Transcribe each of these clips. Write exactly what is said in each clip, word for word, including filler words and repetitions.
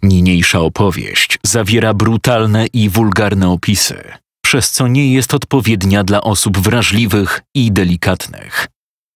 Niniejsza opowieść zawiera brutalne i wulgarne opisy, przez co nie jest odpowiednia dla osób wrażliwych i delikatnych.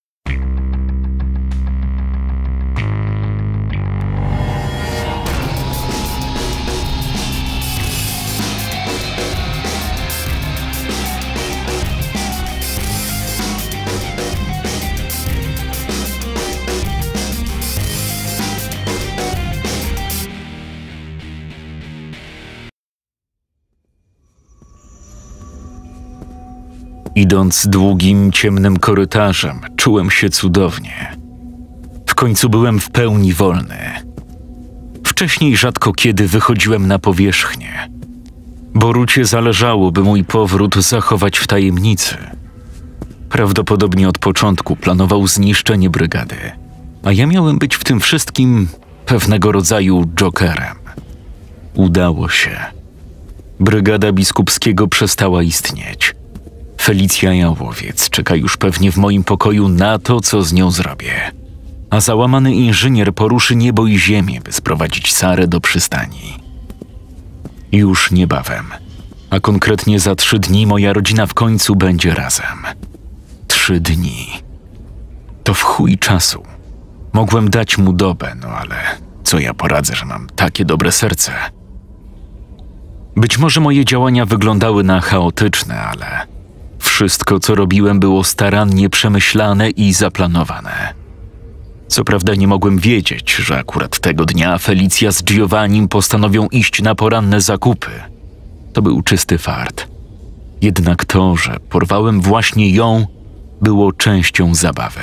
Idąc długim, ciemnym korytarzem, czułem się cudownie. W końcu byłem w pełni wolny. Wcześniej rzadko kiedy wychodziłem na powierzchnię. Borucie zależało, by mój powrót zachować w tajemnicy. Prawdopodobnie od początku planował zniszczenie brygady, a ja miałem być w tym wszystkim pewnego rodzaju jokerem. Udało się. Brygada Biskupskiego przestała istnieć. Felicja Jałowiec czeka już pewnie w moim pokoju na to, co z nią zrobię. A załamany inżynier poruszy niebo i ziemię, by sprowadzić Sarę do przystani. Już niebawem, a konkretnie za trzy dni moja rodzina w końcu będzie razem. Trzy dni. To w chuj czasu. Mogłem dać mu dobę, no ale co ja poradzę, że mam takie dobre serce. Być może moje działania wyglądały na chaotyczne, ale wszystko, co robiłem, było starannie przemyślane i zaplanowane. Co prawda nie mogłem wiedzieć, że akurat tego dnia Felicja z Giovannim postanowią iść na poranne zakupy. To był czysty fart. Jednak to, że porwałem właśnie ją, było częścią zabawy.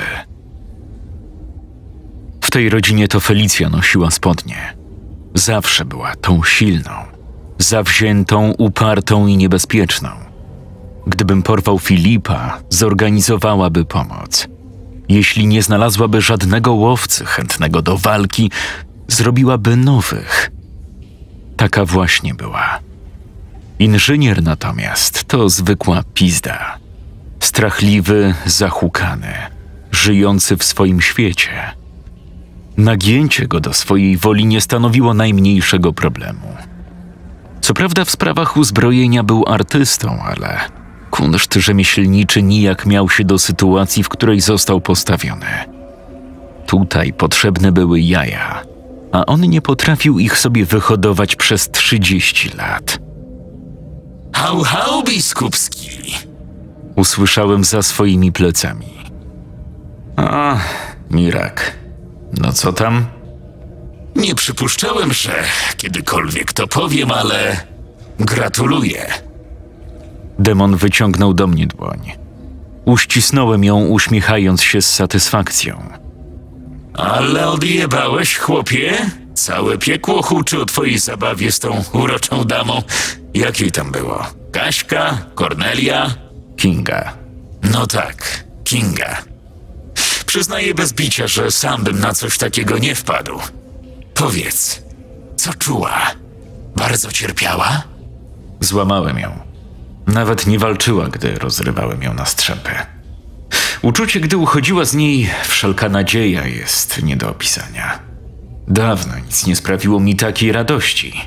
W tej rodzinie to Felicja nosiła spodnie. Zawsze była tą silną, zawziętą, upartą i niebezpieczną. Gdybym porwał Filipa, zorganizowałaby pomoc. Jeśli nie znalazłaby żadnego łowcy chętnego do walki, zrobiłaby nowych. Taka właśnie była. Inżynier natomiast to zwykła pizda. Strachliwy, zahukany, żyjący w swoim świecie. Nagięcie go do swojej woli nie stanowiło najmniejszego problemu. Co prawda w sprawach uzbrojenia był artystą, ale kunszt rzemieślniczy nijak miał się do sytuacji, w której został postawiony. Tutaj potrzebne były jaja, a on nie potrafił ich sobie wyhodować przez trzydzieści lat. Hał, hał, Biskupski! Usłyszałem za swoimi plecami. A, Mirak, no co tam? Nie przypuszczałem, że kiedykolwiek to powiem, ale gratuluję. Demon wyciągnął do mnie dłoń. Uścisnąłem ją, uśmiechając się z satysfakcją. Ale odjebałeś, chłopie? Całe piekło huczy o twojej zabawie z tą uroczą damą. Jak jej tam było? Kaśka? Kornelia? Kinga. No tak, Kinga. Przyznaję bez bicia, że sam bym na coś takiego nie wpadł. Powiedz, co czuła? Bardzo cierpiała? Złamałem ją. Nawet nie walczyła, gdy rozrywałem ją na strzępy. Uczucie, gdy uchodziła z niej wszelka nadzieja, jest nie do opisania. Dawno nic nie sprawiło mi takiej radości.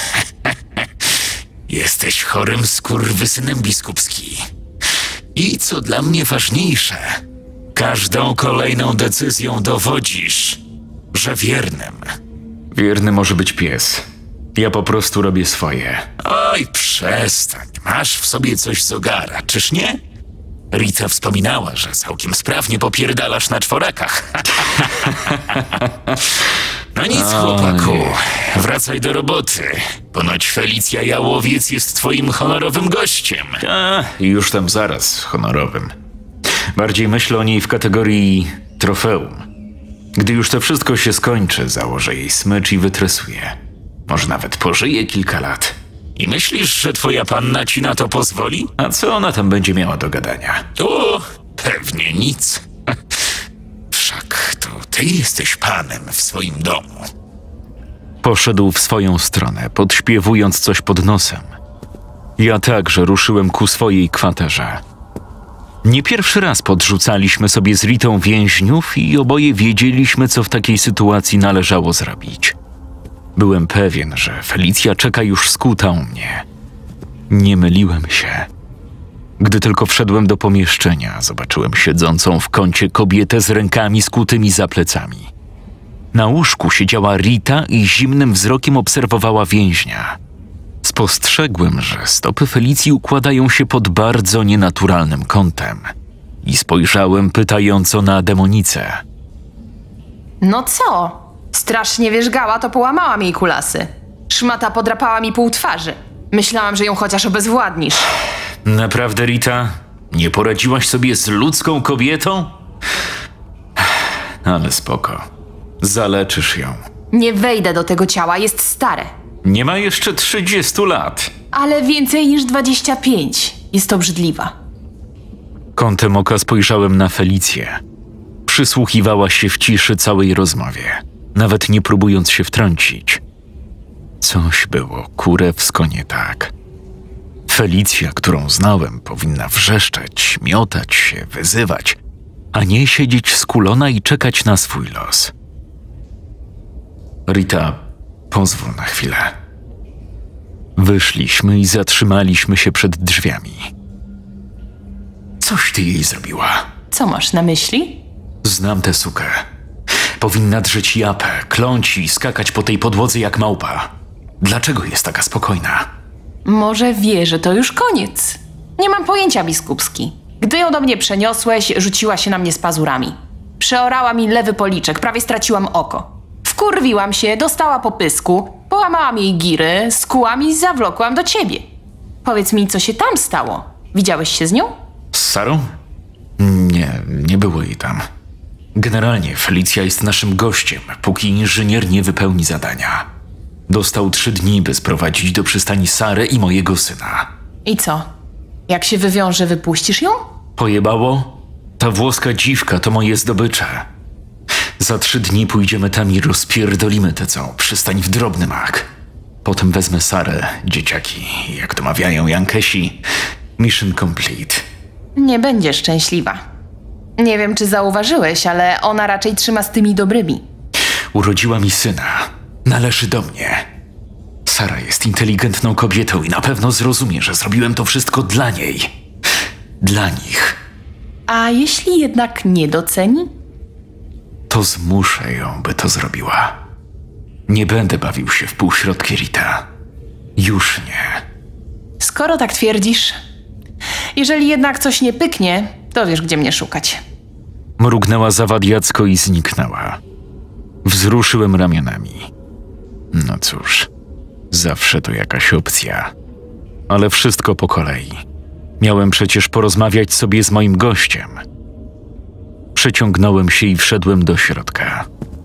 Jesteś chorym skurwysynem, Biskupski. I co dla mnie ważniejsze, każdą kolejną decyzją dowodzisz, że wiernym. Wierny może być pies. Ja po prostu robię swoje. Oj, przestań. Masz w sobie coś z ogara, czyż nie? Rita wspominała, że całkiem sprawnie popierdalasz na czworakach. No nic, chłopaku. Wracaj do roboty. Ponoć Felicja Jałowiec jest twoim honorowym gościem. A, już tam zaraz honorowym. Bardziej myślę o niej w kategorii trofeum. Gdy już to wszystko się skończy, założę jej smycz i wytresuję. Może nawet pożyje kilka lat. I myślisz, że twoja panna ci na to pozwoli? A co ona tam będzie miała do gadania? O, pewnie nic. Wszak to ty jesteś panem w swoim domu. Poszedł w swoją stronę, podśpiewując coś pod nosem. Ja także ruszyłem ku swojej kwaterze. Nie pierwszy raz podrzucaliśmy sobie z Ritą więźniów i oboje wiedzieliśmy, co w takiej sytuacji należało zrobić. Byłem pewien, że Felicja czeka już skuta u mnie. Nie myliłem się. Gdy tylko wszedłem do pomieszczenia, zobaczyłem siedzącą w kącie kobietę z rękami skutymi za plecami. Na łóżku siedziała Rita i zimnym wzrokiem obserwowała więźnia. Spostrzegłem, że stopy Felicji układają się pod bardzo nienaturalnym kątem i spojrzałem pytająco na demonicę. No co? Strasznie wierzgała, to połamałam jej kulasy. Szmata podrapała mi pół twarzy. Myślałam, że ją chociaż obezwładnisz. Naprawdę, Rita? Nie poradziłaś sobie z ludzką kobietą? Ale spoko. Zaleczysz ją. Nie wejdę do tego ciała, jest stare. Nie ma jeszcze trzydziestu lat. Ale więcej niż dwadzieścia pięć. Jest obrzydliwa. Kątem oka spojrzałem na Felicję. Przysłuchiwała się w ciszy całej rozmowie, nawet nie próbując się wtrącić. Coś było kurewsko nie tak. Felicja, którą znałem, powinna wrzeszczeć, miotać się, wyzywać, a nie siedzieć skulona i czekać na swój los. Rita, pozwól na chwilę. Wyszliśmy i zatrzymaliśmy się przed drzwiami. Coś ty jej zrobiła. Co masz na myśli? Znam tę sukę. Powinna drzeć japę, kląć i skakać po tej podłodze jak małpa. Dlaczego jest taka spokojna? Może wie, że to już koniec. Nie mam pojęcia, biskupski. Gdy ją do mnie przeniosłeś, rzuciła się na mnie z pazurami. Przeorała mi lewy policzek, prawie straciłam oko. Wkurwiłam się, dostała po pysku, połamałam jej giry, skułam i zawlokłam do ciebie. Powiedz mi, co się tam stało? Widziałeś się z nią? Z Sarą? Nie, nie było jej tam. Generalnie Felicja jest naszym gościem, póki inżynier nie wypełni zadania. Dostał trzy dni, by sprowadzić do przystani Sarę i mojego syna. I co? Jak się wywiąże, wypuścisz ją? Pojebało? Ta włoska dziwka to moje zdobycze. Za trzy dni pójdziemy tam i rozpierdolimy tę całą przystań w drobny mak. Potem wezmę Sarę, dzieciaki, jak to mawiają Jankesi. Mission complete. Nie będzie szczęśliwa. Nie wiem, czy zauważyłeś, ale ona raczej trzyma z tymi dobrymi. Urodziła mi syna. Należy do mnie. Sara jest inteligentną kobietą i na pewno zrozumie, że zrobiłem to wszystko dla niej. Dla nich. A jeśli jednak nie doceni? To zmuszę ją, by to zrobiła. Nie będę bawił się w półśrodki, Rita. Już nie. Skoro tak twierdzisz, jeżeli jednak coś nie pyknie, to wiesz, gdzie mnie szukać. Mrugnęła zawadiacko i zniknęła. Wzruszyłem ramionami. No cóż, zawsze to jakaś opcja. Ale wszystko po kolei. Miałem przecież porozmawiać sobie z moim gościem. Przeciągnąłem się i wszedłem do środka.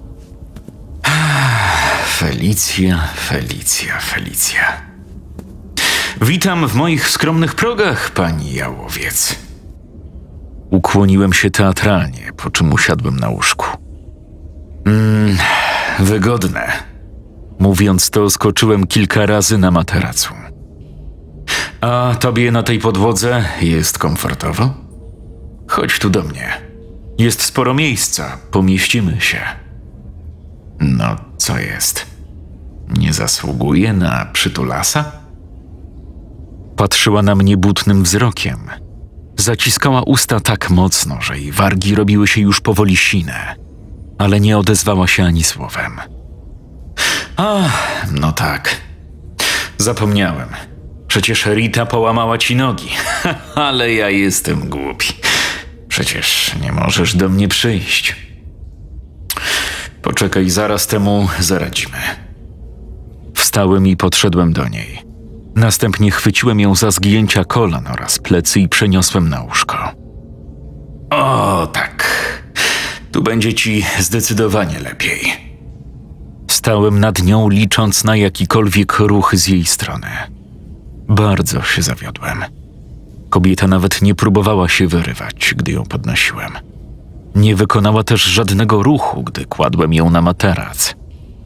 Felicja, Felicja, Felicja. Witam w moich skromnych progach, pani jałowiec. Ukłoniłem się teatralnie, po czym usiadłem na łóżku. Mmm, wygodne. Mówiąc to, skoczyłem kilka razy na materacu. A tobie na tej podłodze jest komfortowo? Chodź tu do mnie. Jest sporo miejsca, pomieścimy się. No, co jest? Nie zasługuje na przytulasa? Patrzyła na mnie butnym wzrokiem. Zaciskała usta tak mocno, że jej wargi robiły się już powoli sine, ale nie odezwała się ani słowem. A, no tak. Zapomniałem. Przecież Rita połamała ci nogi. Ale ja jestem głupi. Przecież nie możesz do mnie przyjść. Poczekaj, zaraz temu zaradzimy. Wstałem i podszedłem do niej. Następnie chwyciłem ją za zgięcia kolan oraz plecy i przeniosłem na łóżko. O, tak. Tu będzie ci zdecydowanie lepiej. Stałem nad nią, licząc na jakikolwiek ruch z jej strony. Bardzo się zawiodłem. Kobieta nawet nie próbowała się wyrywać, gdy ją podnosiłem. Nie wykonała też żadnego ruchu, gdy kładłem ją na materac.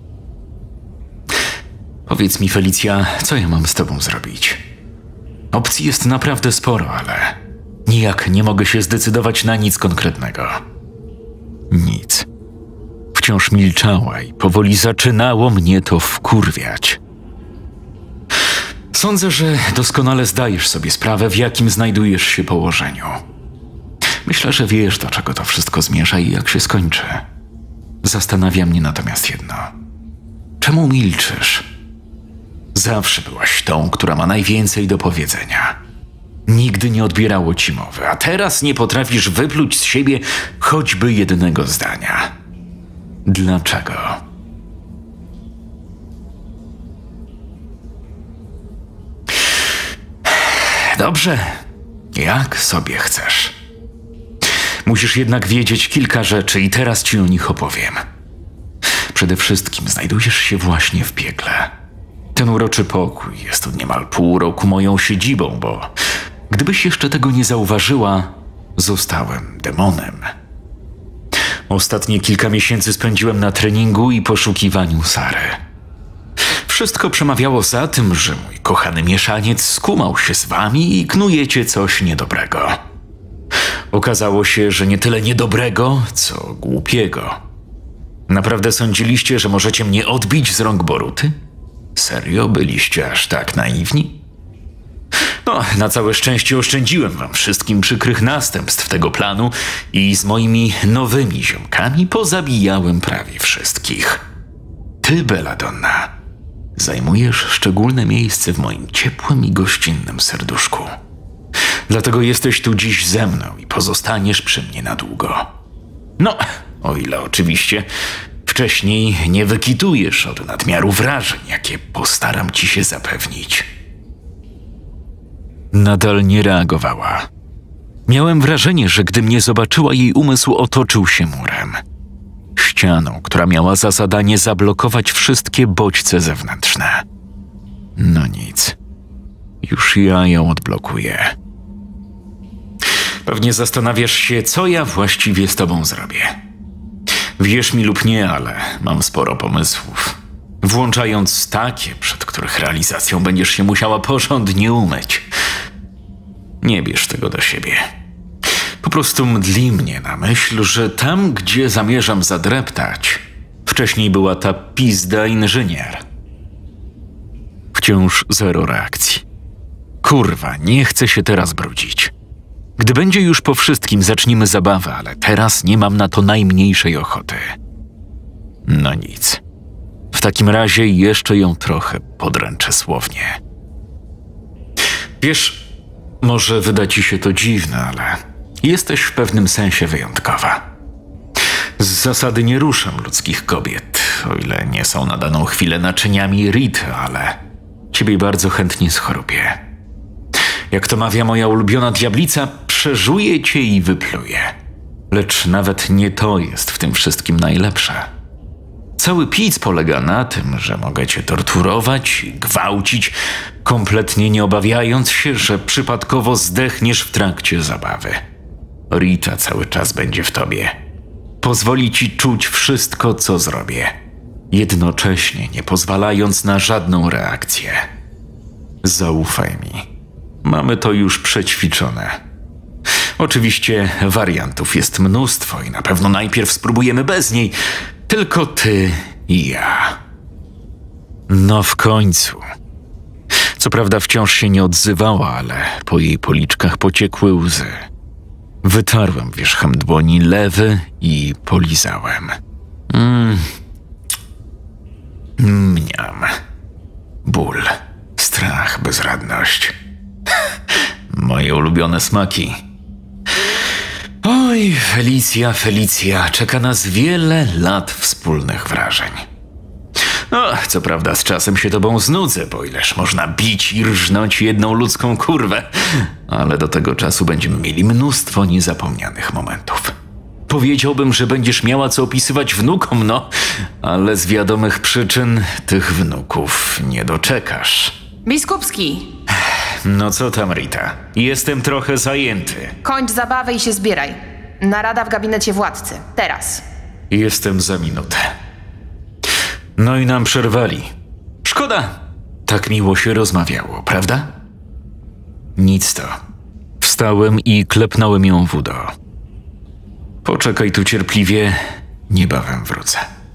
Powiedz mi, Felicja, co ja mam z tobą zrobić? Opcji jest naprawdę sporo, ale nijak nie mogę się zdecydować na nic konkretnego. Nic. wciąż milczała i powoli zaczynało mnie to wkurwiać. Sądzę, że doskonale zdajesz sobie sprawę, w jakim znajdujesz się położeniu. Myślę, że wiesz, do czego to wszystko zmierza i jak się skończy. Zastanawia mnie natomiast jedno. Czemu milczysz? Zawsze byłaś tą, która ma najwięcej do powiedzenia. Nigdy nie odbierało ci mowy, a teraz nie potrafisz wypluć z siebie choćby jednego zdania. Dlaczego? Dobrze, jak sobie chcesz. Musisz jednak wiedzieć kilka rzeczy i teraz ci o nich opowiem. Przede wszystkim znajdujesz się właśnie w piekle. Ten uroczy pokój jest od niemal pół roku moją siedzibą, bo gdybyś jeszcze tego nie zauważyła, zostałem demonem. Ostatnie kilka miesięcy spędziłem na treningu i poszukiwaniu Sary. Wszystko przemawiało za tym, że mój kochany mieszaniec skumał się z wami i knujecie coś niedobrego. Okazało się, że nie tyle niedobrego, co głupiego. Naprawdę sądziliście, że możecie mnie odbić z rąk Boruty? Serio? Byliście aż tak naiwni? No, na całe szczęście oszczędziłem wam wszystkim przykrych następstw tego planu i z moimi nowymi ziomkami pozabijałem prawie wszystkich. Ty, Belladonna, zajmujesz szczególne miejsce w moim ciepłym i gościnnym serduszku. Dlatego jesteś tu dziś ze mną i pozostaniesz przy mnie na długo. No, o ile oczywiście wcześniej nie wykitujesz od nadmiaru wrażeń, jakie postaram ci się zapewnić. Nadal nie reagowała. Miałem wrażenie, że gdy mnie zobaczyła, jej umysł otoczył się murem. Ścianą, która miała za zadanie zablokować wszystkie bodźce zewnętrzne. No nic. Już ja ją odblokuję. Pewnie zastanawiasz się, co ja właściwie z tobą zrobię. Wierz mi lub nie, ale mam sporo pomysłów. Włączając takie, przed których realizacją będziesz się musiała porządnie umyć. Nie bierz tego do siebie. Po prostu mdli mnie na myśl, że tam, gdzie zamierzam zadreptać, wcześniej była ta pizda inżynier. Wciąż zero reakcji. Kurwa, nie chcę się teraz brudzić. Gdy będzie już po wszystkim, zaczniemy zabawę, ale teraz nie mam na to najmniejszej ochoty. No nic. W takim razie jeszcze ją trochę podręczę słownie. Wiesz, może wyda ci się to dziwne, ale jesteś w pewnym sensie wyjątkowa. Z zasady nie ruszam ludzkich kobiet, o ile nie są na daną chwilę naczyniami Rity, ale ciebie bardzo chętnie schorobię. Jak to mawia moja ulubiona diablica, przeżuję cię i wypluję. Lecz nawet nie to jest w tym wszystkim najlepsze. Cały pic polega na tym, że mogę cię torturować, gwałcić, kompletnie nie obawiając się, że przypadkowo zdechniesz w trakcie zabawy. Rita cały czas będzie w tobie. Pozwoli ci czuć wszystko, co zrobię, jednocześnie nie pozwalając na żadną reakcję. Zaufaj mi. Mamy to już przećwiczone. Oczywiście wariantów jest mnóstwo i na pewno najpierw spróbujemy bez niej. Tylko ty i ja. No w końcu. Co prawda wciąż się nie odzywała, ale po jej policzkach pociekły łzy. Wytarłem wierzchem dłoni lewy i polizałem. Mm. Mniam. Ból, strach, bezradność. Moje ulubione smaki. Oj, Felicja, Felicja, czeka nas wiele lat wspólnych wrażeń. No, co prawda z czasem się tobą znudzę, bo ileż można bić i rżnąć jedną ludzką kurwę, ale do tego czasu będziemy mieli mnóstwo niezapomnianych momentów. Powiedziałbym, że będziesz miała co opisywać wnukom, no, ale z wiadomych przyczyn tych wnuków nie doczekasz. Biskupski, No co tam, Rita? Jestem trochę zajęty. kończ zabawę i się zbieraj. Narada w gabinecie władcy. Teraz. Jestem za minutę. No i nam przerwali. Szkoda. Tak miło się rozmawiało, prawda? Nic to. Wstałem i klepnąłem ją w udo. Poczekaj tu cierpliwie, niebawem wrócę.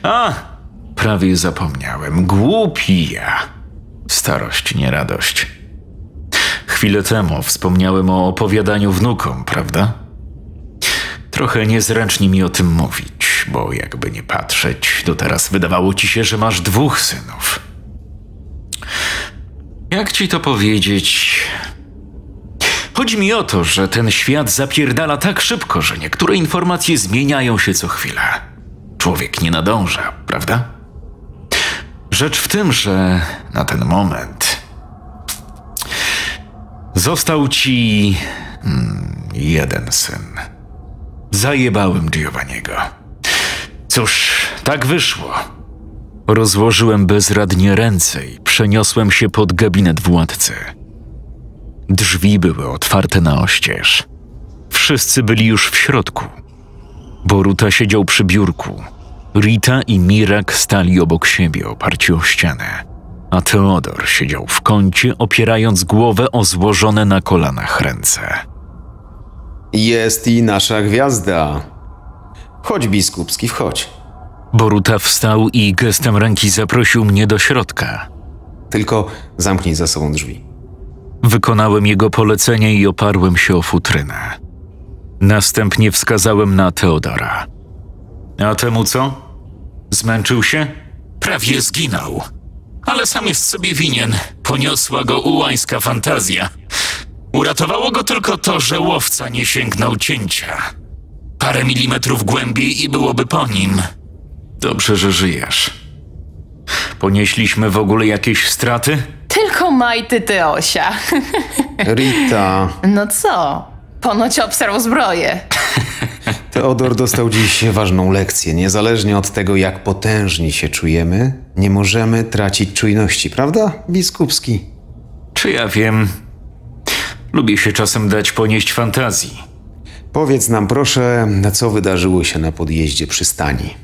A, prawie zapomniałem. Głupi ja. Starość, nie radość. Chwilę temu wspomniałem o opowiadaniu wnukom, prawda? Trochę niezręcznie mi o tym mówić, bo jakby nie patrzeć, to teraz wydawało ci się, że masz dwóch synów. Jak ci to powiedzieć? Chodzi mi o to, że ten świat zapierdala tak szybko, że niektóre informacje zmieniają się co chwilę. Człowiek nie nadąża, prawda? Rzecz w tym, że na ten moment został ci hmm, jeden syn. Zajebałem Giovanniego. Cóż, tak wyszło. Rozłożyłem bezradnie ręce i przeniosłem się pod gabinet władcy. Drzwi były otwarte na oścież. Wszyscy byli już w środku. Boruta siedział przy biurku. Rita i Mirak stali obok siebie, oparci o ścianę, a Teodor siedział w kącie, opierając głowę o złożone na kolanach ręce. Jest i nasza gwiazda. Chodź, Biskupski, wchodź. Boruta wstał i gestem ręki zaprosił mnie do środka. Tylko zamknij za sobą drzwi. Wykonałem jego polecenie i oparłem się o futrynę. Następnie wskazałem na Teodora. A temu co? Zmęczył się? Prawie zginął. Ale sam jest sobie winien. Poniosła go ułańska fantazja. Uratowało go tylko to, że łowca nie sięgnął cięcia. Parę milimetrów głębiej i byłoby po nim. Dobrze, że żyjesz. Ponieśliśmy w ogóle jakieś straty? Tylko majty Teosia. Rita, No co? Ponoć obsrał zbroję. Teodor dostał dziś ważną lekcję. Niezależnie od tego, jak potężni się czujemy, nie możemy tracić czujności, prawda, Biskupski? Czy ja wiem? Lubię się czasem dać ponieść fantazji. Powiedz nam proszę, co wydarzyło się na podjeździe przystani.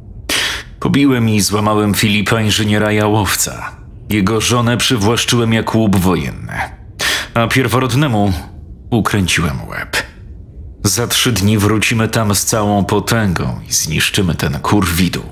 Pobiłem i złamałem Filipa, inżyniera jałowca. Jego żonę przywłaszczyłem jak łup wojenny, a pierworodnemu ukręciłem łeb. Za trzy dni wrócimy tam z całą potęgą i zniszczymy ten kurwidół.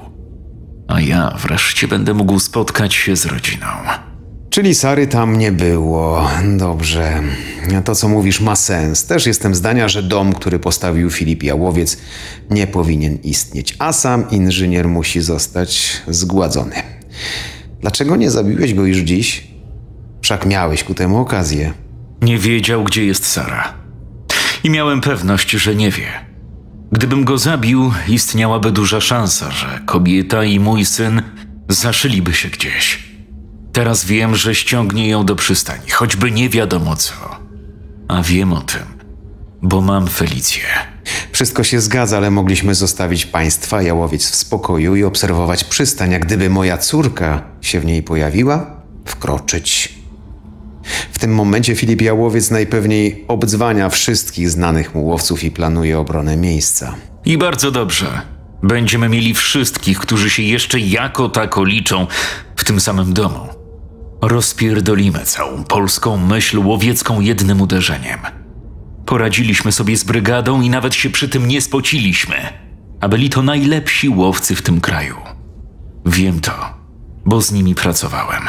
A ja wreszcie będę mógł spotkać się z rodziną. Czyli Sary tam nie było. Dobrze. To, co mówisz, ma sens. Też jestem zdania, że dom, który postawił Filip Jałowiec, nie powinien istnieć, a sam inżynier musi zostać zgładzony. Dlaczego nie zabiłeś go już dziś? Wszak miałeś ku temu okazję. Nie wiedział, gdzie jest Sara. I miałem pewność, że nie wie. Gdybym go zabił, istniałaby duża szansa, że kobieta i mój syn zaszyliby się gdzieś. Teraz wiem, że ściągnie ją do przystani, choćby nie wiadomo co. A wiem o tym, bo mam Felicję. Wszystko się zgadza, ale mogliśmy zostawić państwa Jałowiec w spokoju i obserwować przystań, a gdyby moja córka się w niej pojawiła, wkroczyć. W tym momencie Filip Jałowiec najpewniej obdzwania wszystkich znanych mu łowców i planuje obronę miejsca. I bardzo dobrze. Będziemy mieli wszystkich, którzy się jeszcze jako tako liczą w tym samym domu. Rozpierdolimy całą polską myśl łowiecką jednym uderzeniem. Poradziliśmy sobie z brygadą i nawet się przy tym nie spociliśmy, a byli to najlepsi łowcy w tym kraju. Wiem to, bo z nimi pracowałem.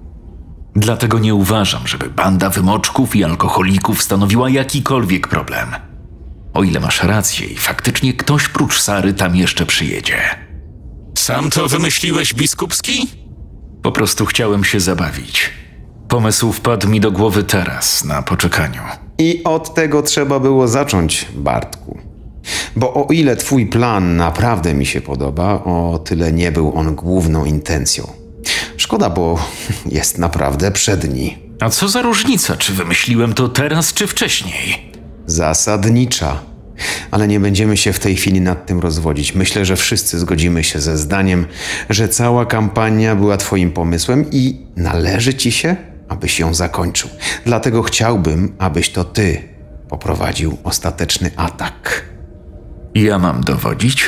Dlatego nie uważam, żeby banda wymoczków i alkoholików stanowiła jakikolwiek problem. O ile masz rację i faktycznie ktoś prócz Sary tam jeszcze przyjedzie. Sam to wymyśliłeś, Biskupski? Po prostu chciałem się zabawić. Pomysł wpadł mi do głowy teraz, na poczekaniu. I od tego trzeba było zacząć, Bartku. Bo o ile twój plan naprawdę mi się podoba, o tyle nie był on główną intencją. Szkoda, bo jest naprawdę przedni. A co za różnica, czy wymyśliłem to teraz, czy wcześniej? Zasadnicza. Ale nie będziemy się w tej chwili nad tym rozwodzić. Myślę, że wszyscy zgodzimy się ze zdaniem, że cała kampania była twoim pomysłem i należy ci się, abyś ją zakończył. Dlatego chciałbym, abyś to ty poprowadził ostateczny atak. Ja mam dowodzić?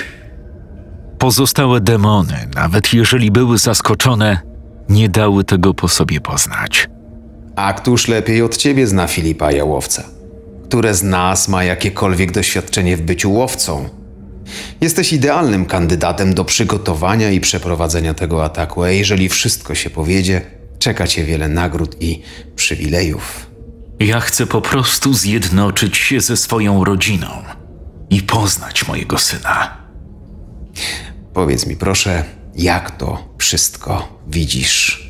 Pozostałe demony, nawet jeżeli były zaskoczone, nie dały tego po sobie poznać. A któż lepiej od ciebie zna Filipa Jałowca? Które z nas ma jakiekolwiek doświadczenie w byciu łowcą? Jesteś idealnym kandydatem do przygotowania i przeprowadzenia tego ataku, a jeżeli wszystko się powiedzie, czeka cię wiele nagród i przywilejów. Ja chcę po prostu zjednoczyć się ze swoją rodziną i poznać mojego syna. Powiedz mi proszę, jak to wszystko widzisz?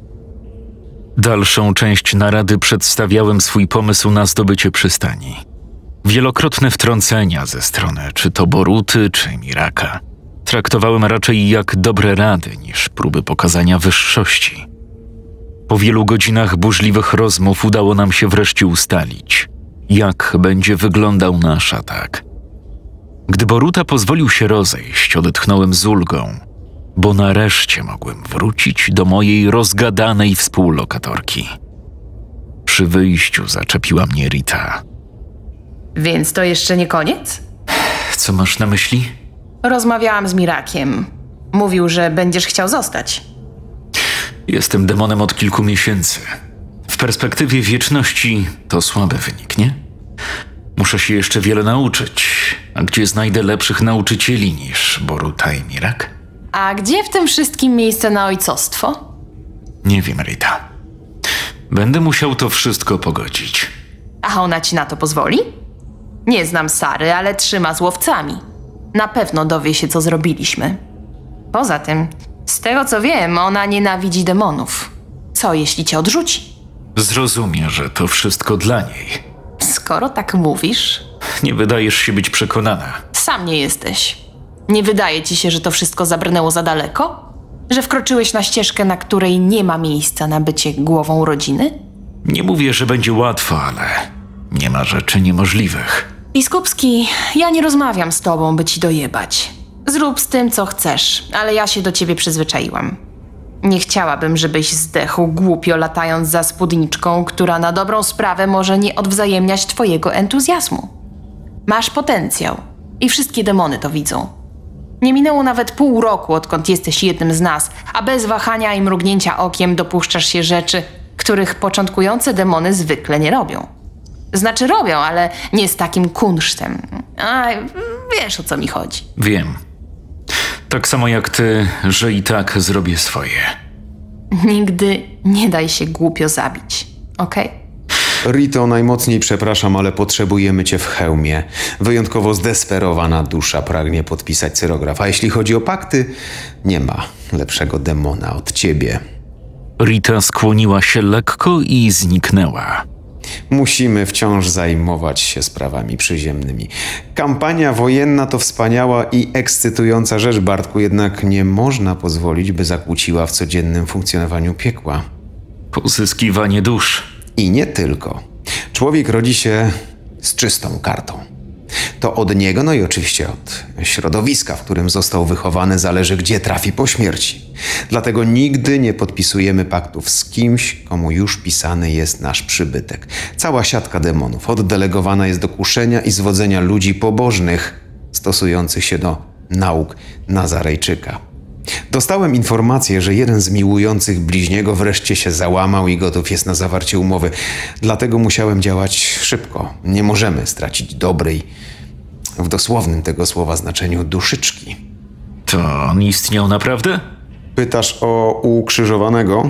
Dalszą część narady przedstawiałem swój pomysł na zdobycie przystani. Wielokrotne wtrącenia ze strony czy to Boruty, czy Miraka traktowałem raczej jak dobre rady niż próby pokazania wyższości. Po wielu godzinach burzliwych rozmów udało nam się wreszcie ustalić, jak będzie wyglądał nasz atak. Gdy Boruta pozwolił się rozejść, odetchnąłem z ulgą, bo nareszcie mogłem wrócić do mojej rozgadanej współlokatorki. Przy wyjściu zaczepiła mnie Rita. Więc to jeszcze nie koniec? Co masz na myśli? Rozmawiałam z Mirakiem. Mówił, że będziesz chciał zostać. Jestem demonem od kilku miesięcy. W perspektywie wieczności to słaby wynik, nie? Muszę się jeszcze wiele nauczyć. A gdzie znajdę lepszych nauczycieli niż Boruta i Mirak? A gdzie w tym wszystkim miejsce na ojcostwo? Nie wiem, Rita. Będę musiał to wszystko pogodzić. A ona ci na to pozwoli? Nie znam Sary, ale trzyma z łowcami. Na pewno dowie się, co zrobiliśmy. Poza tym, z tego co wiem, ona nienawidzi demonów. Co, jeśli cię odrzuci? Zrozumie, że to wszystko dla niej. Skoro tak mówisz... Nie wydajesz się być przekonana. Sam nie jesteś. Nie wydaje ci się, że to wszystko zabrnęło za daleko? Że wkroczyłeś na ścieżkę, na której nie ma miejsca na bycie głową rodziny? Nie mówię, że będzie łatwo, ale nie ma rzeczy niemożliwych. Biskupski, ja nie rozmawiam z tobą, by ci dojebać. Zrób z tym, co chcesz, ale ja się do ciebie przyzwyczaiłam. Nie chciałabym, żebyś zdechł głupio latając za spódniczką, która na dobrą sprawę może nie odwzajemniać twojego entuzjazmu. Masz potencjał i wszystkie demony to widzą. Nie minęło nawet pół roku, odkąd jesteś jednym z nas, a bez wahania i mrugnięcia okiem dopuszczasz się rzeczy, których początkujące demony zwykle nie robią. Znaczy robią, ale nie z takim kunsztem. A wiesz, o co mi chodzi. Wiem. Tak samo jak ty, że i tak zrobię swoje. Nigdy nie daj się głupio zabić, okej? Okay? Rito, najmocniej przepraszam, ale potrzebujemy cię w hełmie. Wyjątkowo zdesperowana dusza pragnie podpisać cyrograf. A jeśli chodzi o pakty, nie ma lepszego demona od ciebie. Rita skłoniła się lekko i zniknęła. Musimy wciąż zajmować się sprawami przyziemnymi. Kampania wojenna to wspaniała i ekscytująca rzecz, Bartku, jednak nie można pozwolić, by zakłóciła w codziennym funkcjonowaniu piekła. Pozyskiwanie dusz. I nie tylko. Człowiek rodzi się z czystą kartą. To od niego, no i oczywiście od środowiska, w którym został wychowany, zależy, gdzie trafi po śmierci. Dlatego nigdy nie podpisujemy paktów z kimś, komu już pisany jest nasz przybytek. Cała siatka demonów oddelegowana jest do kuszenia i zwodzenia ludzi pobożnych, stosujących się do nauk Nazarejczyka. Dostałem informację, że jeden z miłujących bliźniego wreszcie się załamał i gotów jest na zawarcie umowy. Dlatego musiałem działać szybko. Nie możemy stracić dobrej, w dosłownym tego słowa znaczeniu, duszyczki. To on istniał naprawdę? Pytasz o ukrzyżowanego?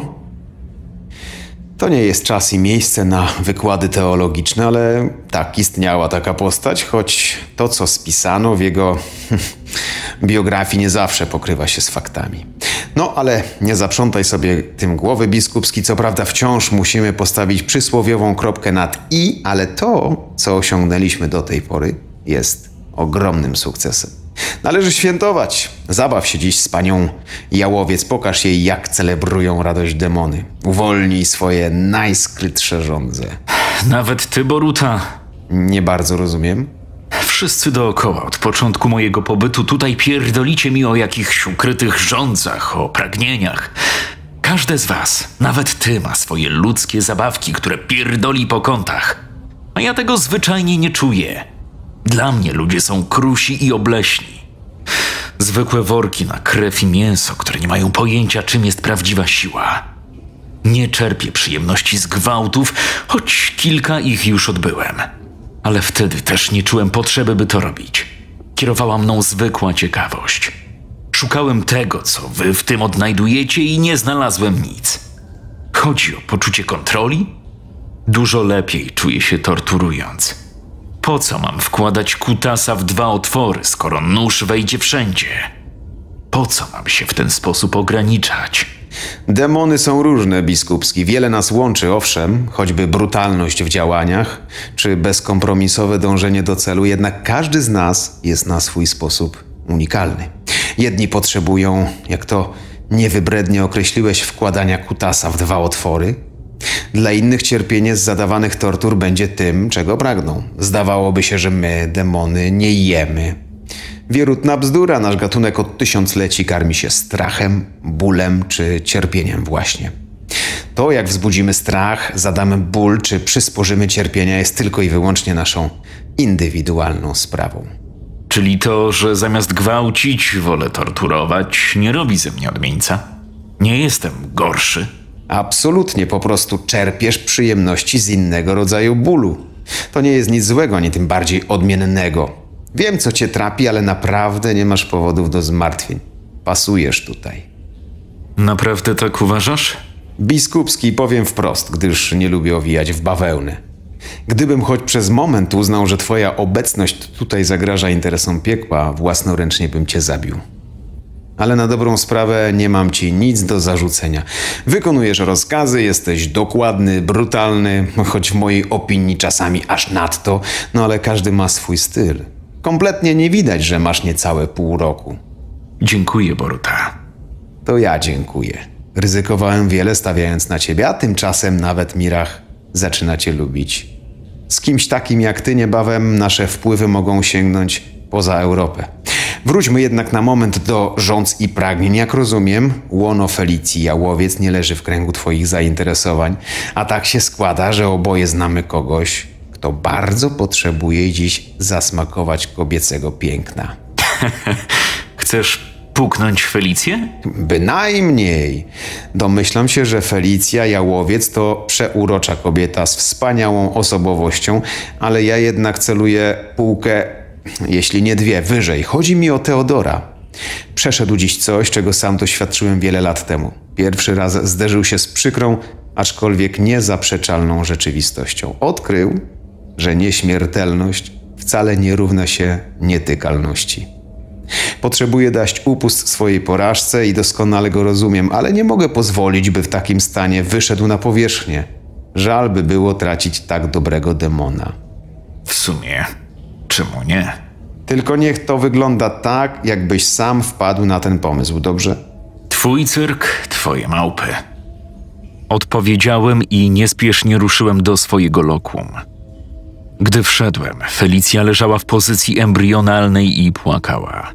To nie jest czas i miejsce na wykłady teologiczne, ale tak, istniała taka postać, choć to, co spisano w jego biografii, nie zawsze pokrywa się z faktami. No, ale nie zaprzątaj sobie tym głowy, biskupski. Co prawda wciąż musimy postawić przysłowiową kropkę nad i, ale to, co osiągnęliśmy do tej pory, jest ogromnym sukcesem. Należy świętować. Zabaw się dziś z panią Jałowiec. Pokaż jej, jak celebrują radość demony. Uwolnij swoje najskrytsze żądze. Nawet ty, Boruta. Nie bardzo rozumiem. Wszyscy dookoła od początku mojego pobytu tutaj pierdolicie mi o jakichś ukrytych żądzach, o pragnieniach. Każde z was, nawet ty, ma swoje ludzkie zabawki, które pierdoli po kątach. A ja tego zwyczajnie nie czuję. Dla mnie ludzie są krusi i obleśni. Zwykłe worki na krew i mięso, które nie mają pojęcia, czym jest prawdziwa siła. Nie czerpię przyjemności z gwałtów, choć kilka ich już odbyłem. Ale wtedy też nie czułem potrzeby, by to robić. Kierowała mną zwykła ciekawość. Szukałem tego, co wy w tym odnajdujecie i nie znalazłem nic. Chodzi o poczucie kontroli? Dużo lepiej czuję się torturując. Po co mam wkładać kutasa w dwa otwory, skoro nóż wejdzie wszędzie? Po co mam się w ten sposób ograniczać? Demony są różne, Biskupski. Wiele nas łączy, owszem, choćby brutalność w działaniach, czy bezkompromisowe dążenie do celu, jednak każdy z nas jest na swój sposób unikalny. Jedni potrzebują, jak to niewybrednie określiłeś, wkładania kutasa w dwa otwory. Dla innych cierpienie z zadawanych tortur będzie tym, czego pragną. Zdawałoby się, że my, demony, nie jemy. Wierutna bzdura, nasz gatunek od tysiącleci karmi się strachem, bólem czy cierpieniem właśnie. To, jak wzbudzimy strach, zadamy ból czy przysporzymy cierpienia, jest tylko i wyłącznie naszą indywidualną sprawą. Czyli to, że zamiast gwałcić, wolę torturować, nie robi ze mnie odmieńca? Nie jestem gorszy? Absolutnie, po prostu czerpiesz przyjemności z innego rodzaju bólu. To nie jest nic złego, ani tym bardziej odmiennego. Wiem, co cię trapi, ale naprawdę nie masz powodów do zmartwień. Pasujesz tutaj. Naprawdę tak uważasz? Biskupski, powiem wprost, gdyż nie lubię owijać w bawełnę. Gdybym choć przez moment uznał, że twoja obecność tutaj zagraża interesom piekła, własnoręcznie bym cię zabił. Ale na dobrą sprawę nie mam ci nic do zarzucenia. Wykonujesz rozkazy, jesteś dokładny, brutalny, choć w mojej opinii czasami aż nadto, no ale każdy ma swój styl. Kompletnie nie widać, że masz niecałe pół roku. Dziękuję, Boruta. To ja dziękuję. Ryzykowałem wiele, stawiając na ciebie, a tymczasem nawet Mirach zaczyna cię lubić. Z kimś takim jak ty niebawem nasze wpływy mogą sięgnąć poza Europę. Wróćmy jednak na moment do żądz i pragnień. Jak rozumiem, łono Felicji Jałowiec nie leży w kręgu twoich zainteresowań, a tak się składa, że oboje znamy kogoś, kto bardzo potrzebuje dziś zasmakować kobiecego piękna. Chcesz puknąć Felicję? Bynajmniej. Domyślam się, że Felicja Jałowiec to przeurocza kobieta z wspaniałą osobowością, ale ja jednak celuję półkę, jeśli nie dwie, wyżej. Chodzi mi o Teodora. Przeszedł dziś coś, czego sam doświadczyłem wiele lat temu. Pierwszy raz zderzył się z przykrą, aczkolwiek niezaprzeczalną rzeczywistością. Odkrył, że nieśmiertelność wcale nie równa się nietykalności. Potrzebuję dać upust swojej porażce i doskonale go rozumiem, ale nie mogę pozwolić, by w takim stanie wyszedł na powierzchnię. Żal by było tracić tak dobrego demona. W sumie, czemu nie? Tylko niech to wygląda tak, jakbyś sam wpadł na ten pomysł, dobrze? Twój cyrk, twoje małpy. Odpowiedziałem i niespiesznie ruszyłem do swojego lokum. Gdy wszedłem, Felicja leżała w pozycji embrionalnej i płakała.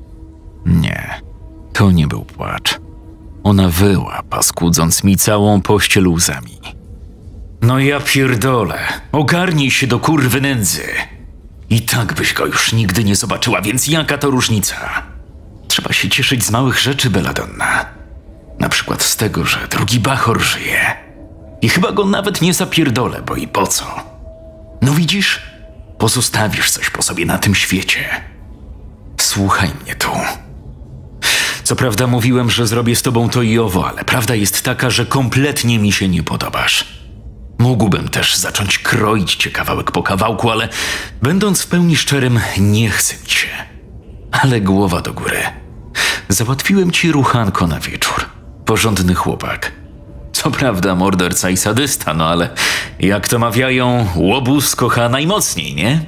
Nie, to nie był płacz. Ona wyła, paskudząc mi całą pościel łzami. No ja pierdolę, ogarnij się do kurwy nędzy. I tak byś go już nigdy nie zobaczyła, więc jaka to różnica? Trzeba się cieszyć z małych rzeczy, Belladonna. Na przykład z tego, że drugi bachor żyje. I chyba go nawet nie zapierdolę, bo i po co? No widzisz, pozostawisz coś po sobie na tym świecie. Słuchaj mnie tu. Co prawda mówiłem, że zrobię z tobą to i owo, ale prawda jest taka, że kompletnie mi się nie podobasz. Mógłbym też zacząć kroić cię kawałek po kawałku, ale będąc w pełni szczerym, nie chce mi się. Ale głowa do góry. Załatwiłem ci ruchanko na wieczór. Porządny chłopak. Co prawda morderca i sadysta, no ale jak to mawiają, łobuz kocha najmocniej, nie?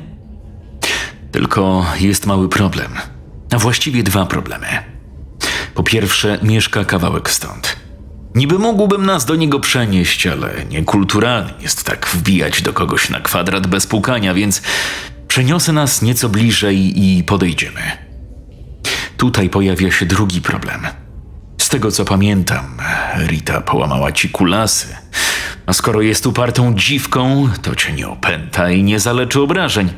Tylko jest mały problem. A właściwie dwa problemy. Po pierwsze, mieszka kawałek stąd. Niby mógłbym nas do niego przenieść, ale niekulturalnie jest tak wbijać do kogoś na kwadrat bez pukania, więc przeniosę nas nieco bliżej i podejdziemy. Tutaj pojawia się drugi problem. Z tego co pamiętam, Rita połamała ci kulasy, a skoro jest upartą dziwką, to cię nie opęta i nie zaleczy obrażeń.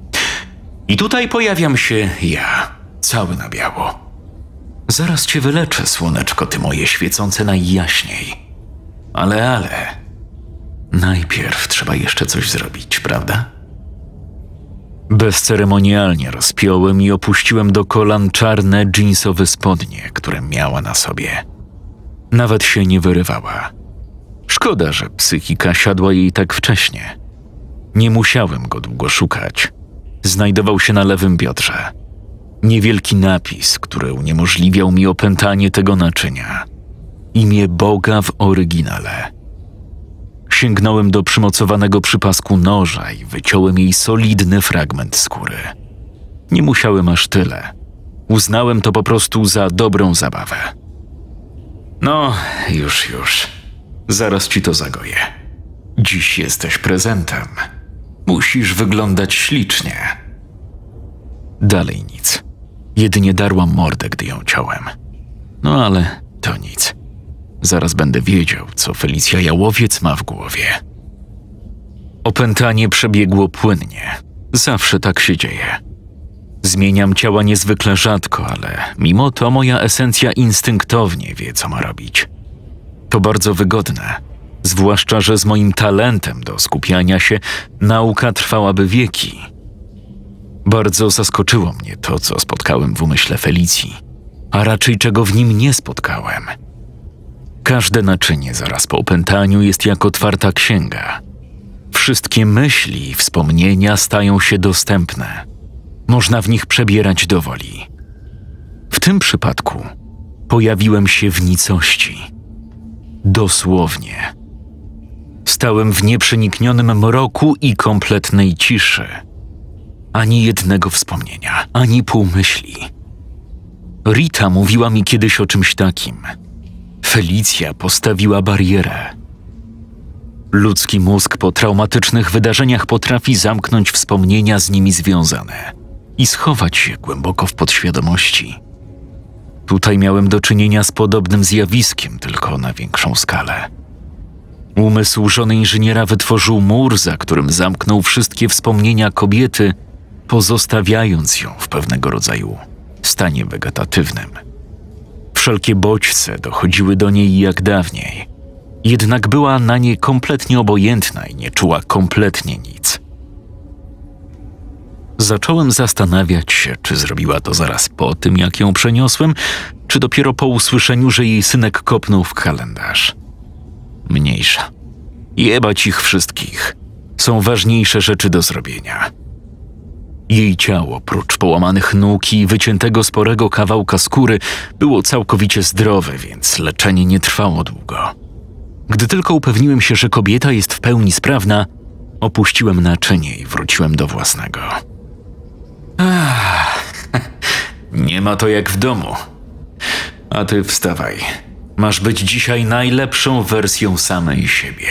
I tutaj pojawiam się ja, cały na biało. Zaraz cię wyleczę, słoneczko, ty moje świecące najjaśniej. Ale, ale... Najpierw trzeba jeszcze coś zrobić, prawda? Bezceremonialnie rozpiąłem i opuściłem do kolan czarne dżinsowe spodnie, które miała na sobie. Nawet się nie wyrywała. Szkoda, że psychika siadła jej tak wcześnie. Nie musiałem go długo szukać. Znajdował się na lewym biodrze. Niewielki napis, który uniemożliwiał mi opętanie tego naczynia. Imię Boga w oryginale. Sięgnąłem do przymocowanego przy pasku noża i wyciąłem jej solidny fragment skóry. Nie musiałem aż tyle. Uznałem to po prostu za dobrą zabawę. No, już, już. Zaraz ci to zagoję. Dziś jesteś prezentem. Musisz wyglądać ślicznie. Dalej nic. Jedynie darłam mordę, gdy ją ciąłem. No ale to nic. Zaraz będę wiedział, co Felicja Jałowiec ma w głowie. Opętanie przebiegło płynnie. Zawsze tak się dzieje. Zmieniam ciała niezwykle rzadko, ale mimo to moja esencja instynktownie wie, co ma robić. To bardzo wygodne, zwłaszcza, że z moim talentem do skupiania się nauka trwałaby wieki. Bardzo zaskoczyło mnie to, co spotkałem w umyśle Felicji, a raczej czego w nim nie spotkałem. Każde naczynie zaraz po opętaniu jest jak otwarta księga. Wszystkie myśli i wspomnienia stają się dostępne. Można w nich przebierać do woli. W tym przypadku pojawiłem się w nicości. Dosłownie. Stałem w nieprzeniknionym mroku i kompletnej ciszy. Ani jednego wspomnienia, ani półmyśli. Rita mówiła mi kiedyś o czymś takim. Felicja postawiła barierę. Ludzki mózg po traumatycznych wydarzeniach potrafi zamknąć wspomnienia z nimi związane i schować je głęboko w podświadomości. Tutaj miałem do czynienia z podobnym zjawiskiem, tylko na większą skalę. Umysł żony inżyniera wytworzył mur, za którym zamknął wszystkie wspomnienia kobiety, pozostawiając ją w pewnego rodzaju stanie wegetatywnym. Wszelkie bodźce dochodziły do niej jak dawniej, jednak była na nie kompletnie obojętna i nie czuła kompletnie nic. Zacząłem zastanawiać się, czy zrobiła to zaraz po tym, jak ją przeniosłem, czy dopiero po usłyszeniu, że jej synek kopnął w kalendarz. Mniejsza. Jebać ich wszystkich. Są ważniejsze rzeczy do zrobienia. Jej ciało, prócz połamanych nóg i wyciętego sporego kawałka skóry, było całkowicie zdrowe, więc leczenie nie trwało długo. Gdy tylko upewniłem się, że kobieta jest w pełni sprawna, opuściłem naczynie i wróciłem do własnego. Ach, nie ma to jak w domu. A ty wstawaj. Masz być dzisiaj najlepszą wersją samej siebie.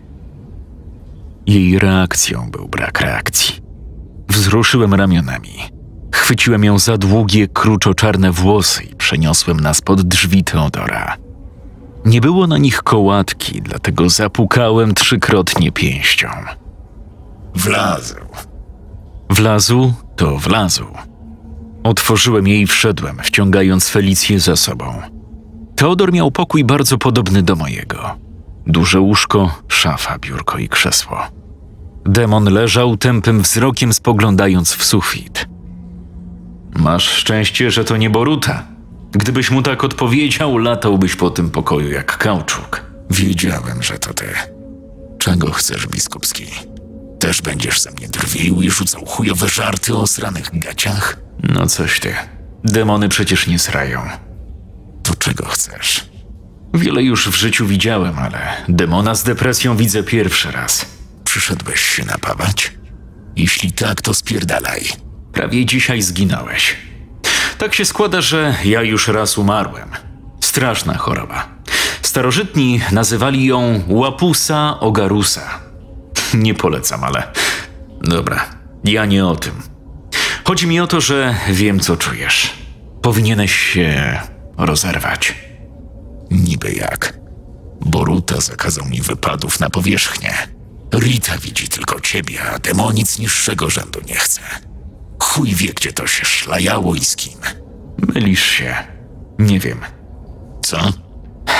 Jej reakcją był brak reakcji. Wzruszyłem ramionami. Chwyciłem ją za długie, kruczo-czarne włosy i przeniosłem na spod drzwi Teodora. Nie było na nich kołatki, dlatego zapukałem trzykrotnie pięścią. Wlazł. Wlazł to wlazł. Otworzyłem je i wszedłem, wciągając Felicję za sobą. Teodor miał pokój bardzo podobny do mojego. Duże łóżko, szafa, biurko i krzesło. Demon leżał tępym wzrokiem, spoglądając w sufit. Masz szczęście, że to nie Boruta. Gdybyś mu tak odpowiedział, latałbyś po tym pokoju jak kauczuk. Wiedziałem, że to ty. Czego chcesz, Biskupski? Też będziesz ze mnie drwił i rzucał chujowe żarty o sranych gaciach? No coś ty. Demony przecież nie srają. To czego chcesz? Wiele już w życiu widziałem, ale demona z depresją widzę pierwszy raz. Przyszedłeś się napawać? Jeśli tak, to spierdalaj. Prawie dzisiaj zginąłeś. Tak się składa, że ja już raz umarłem. Straszna choroba. Starożytni nazywali ją łapusa ogarusa. Nie polecam, ale... Dobra, ja nie o tym. Chodzi mi o to, że wiem, co czujesz. Powinieneś się rozerwać. Niby jak? Boruta zakazał mi wypadów na powierzchnię. Rita widzi tylko ciebie, a demonic niższego rzędu nie chce. Chuj wie, gdzie to się szlajało i z kim. Mylisz się. Nie wiem. Co?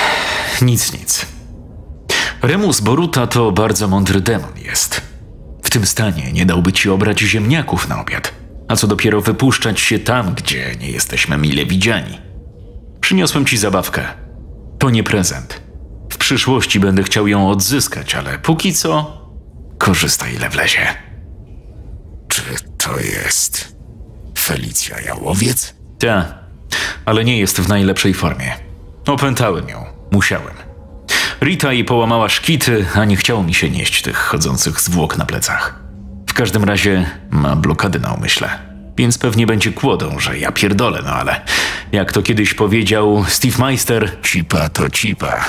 Nic, nic. Remus Boruta to bardzo mądry demon jest. W tym stanie nie dałby ci obrać ziemniaków na obiad, a co dopiero wypuszczać się tam, gdzie nie jesteśmy mile widziani. Przyniosłem ci zabawkę. To nie prezent. W przyszłości będę chciał ją odzyskać, ale póki co korzystaj ile wlezie. Czy to jest Felicja Jałowiec? Ta, ale nie jest w najlepszej formie. Opętałem ją. Musiałem. Rita jej połamała szkity, a nie chciało mi się nieść tych chodzących zwłok na plecach. W każdym razie ma blokady na umyśle, więc pewnie będzie kłodą, że ja pierdolę, no ale jak to kiedyś powiedział Steve Meister... Cipa to cipa.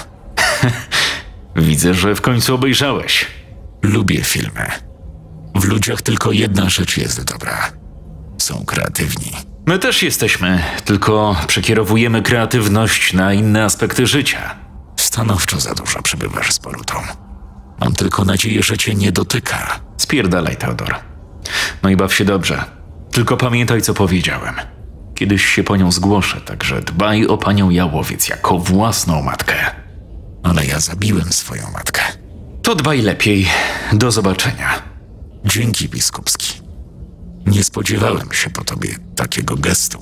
Widzę, że w końcu obejrzałeś. Lubię filmy. W ludziach tylko jedna rzecz jest dobra. Są kreatywni. My też jesteśmy, tylko przekierowujemy kreatywność na inne aspekty życia. Stanowczo za dużo przebywasz z Borutą. Mam tylko nadzieję, że cię nie dotyka. Spierdalaj, Teodor. No i baw się dobrze. Tylko pamiętaj, co powiedziałem. Kiedyś się po nią zgłoszę, także dbaj o panią Jałowiec jako własną matkę. Ale ja zabiłem swoją matkę. To dbaj lepiej. Do zobaczenia. Dzięki, biskupski. Nie spodziewałem się po tobie takiego gestu.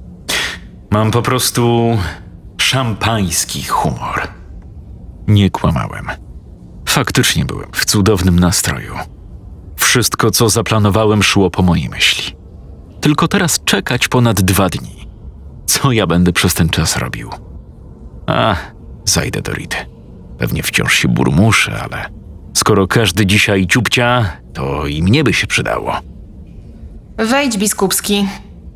Mam po prostu szampański humor. Nie kłamałem. Faktycznie byłem w cudownym nastroju. Wszystko, co zaplanowałem, szło po mojej myśli. Tylko teraz czekać ponad dwa dni. Co ja będę przez ten czas robił? A, zajdę do Rity. Pewnie wciąż się burmuszę, ale skoro każdy dzisiaj ciupcia, to i mnie by się przydało. Wejdź, biskupski.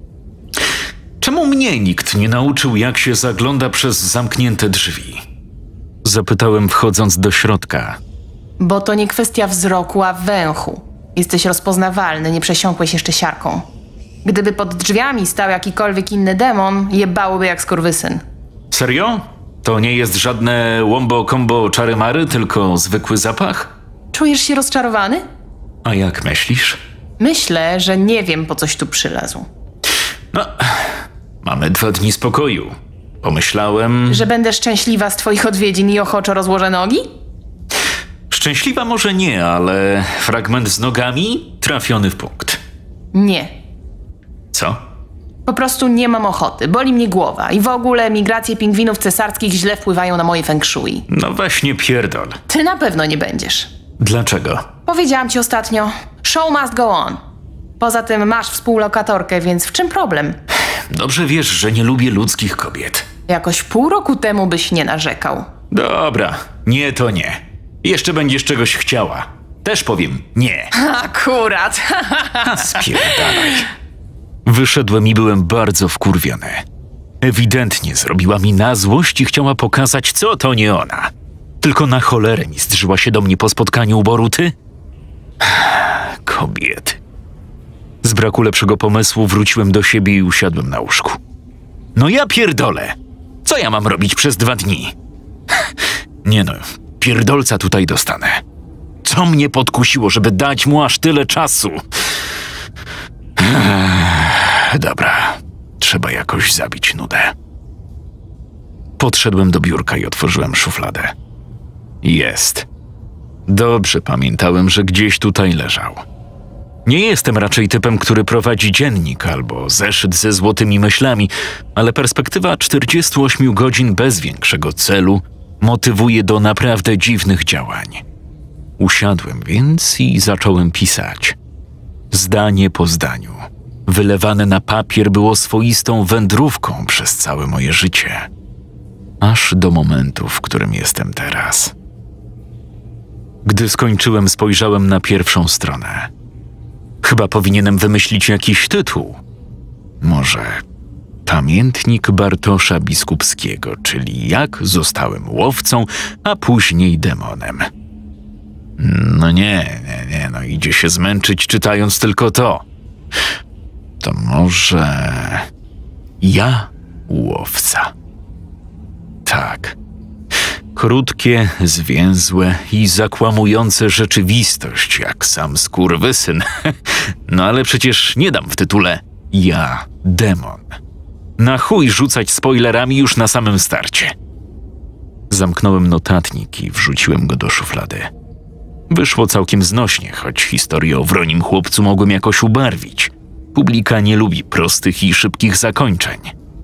Czemu mnie nikt nie nauczył, jak się zagląda przez zamknięte drzwi? Zapytałem, wchodząc do środka. Bo to nie kwestia wzroku, a węchu. Jesteś rozpoznawalny, nie przesiąkłeś jeszcze siarką. Gdyby pod drzwiami stał jakikolwiek inny demon, jebałoby jak skurwysyn. Serio? To nie jest żadne łombo-kombo czary-mary, tylko zwykły zapach? Czujesz się rozczarowany? A jak myślisz? Myślę, że nie wiem, po coś tu przylazł. No, mamy dwa dni spokoju. Pomyślałem... Że będę szczęśliwa z twoich odwiedzin i ochoczo rozłożę nogi? Szczęśliwa może nie, ale fragment z nogami trafiony w punkt. Nie. Co? Po prostu nie mam ochoty. Boli mnie głowa i w ogóle migracje pingwinów cesarskich źle wpływają na moje feng shui. No weź nie pierdol. Ty na pewno nie będziesz. Dlaczego? Powiedziałam ci ostatnio. Show must go on. Poza tym masz współlokatorkę, więc w czym problem? Dobrze wiesz, że nie lubię ludzkich kobiet. Jakoś pół roku temu byś nie narzekał. Dobra, nie to nie. Jeszcze będziesz czegoś chciała. Też powiem nie. Akurat. Spierdalaj. Wyszedłem i byłem bardzo wkurwiony. Ewidentnie zrobiła mi na złość i chciała pokazać, co to nie ona. Tylko na cholerę mi zdrzyła się do mnie po spotkaniu u Boruty. Kobiety. Z braku lepszego pomysłu wróciłem do siebie i usiadłem na łóżku. No ja pierdolę. Co ja mam robić przez dwa dni? Nie no, pierdolca tutaj dostanę. Co mnie podkusiło, żeby dać mu aż tyle czasu? Dobra, trzeba jakoś zabić nudę. Podszedłem do biurka i otworzyłem szufladę. Jest. Dobrze pamiętałem, że gdzieś tutaj leżał. Nie jestem raczej typem, który prowadzi dziennik albo zeszyt ze złotymi myślami, ale perspektywa czterdziestu ośmiu godzin bez większego celu motywuje do naprawdę dziwnych działań. Usiadłem więc i zacząłem pisać. Zdanie po zdaniu, wylewane na papier, było swoistą wędrówką przez całe moje życie. Aż do momentu, w którym jestem teraz. Gdy skończyłem, spojrzałem na pierwszą stronę. Chyba powinienem wymyślić jakiś tytuł. Może Pamiętnik Bartosza Biskupskiego, czyli jak zostałem łowcą, a później demonem. No nie, nie, nie, no idzie się zmęczyć czytając tylko to. To może ja łowca. Tak. Krótkie, zwięzłe i zakłamujące rzeczywistość, jak sam skurwysyn. No ale przecież nie dam w tytule ja demon. Na chuj rzucać spoilerami już na samym starcie. Zamknąłem notatnik i wrzuciłem go do szuflady. Wyszło całkiem znośnie, choć historię o wronim chłopcu mogłem jakoś ubarwić. Publika nie lubi prostych i szybkich zakończeń.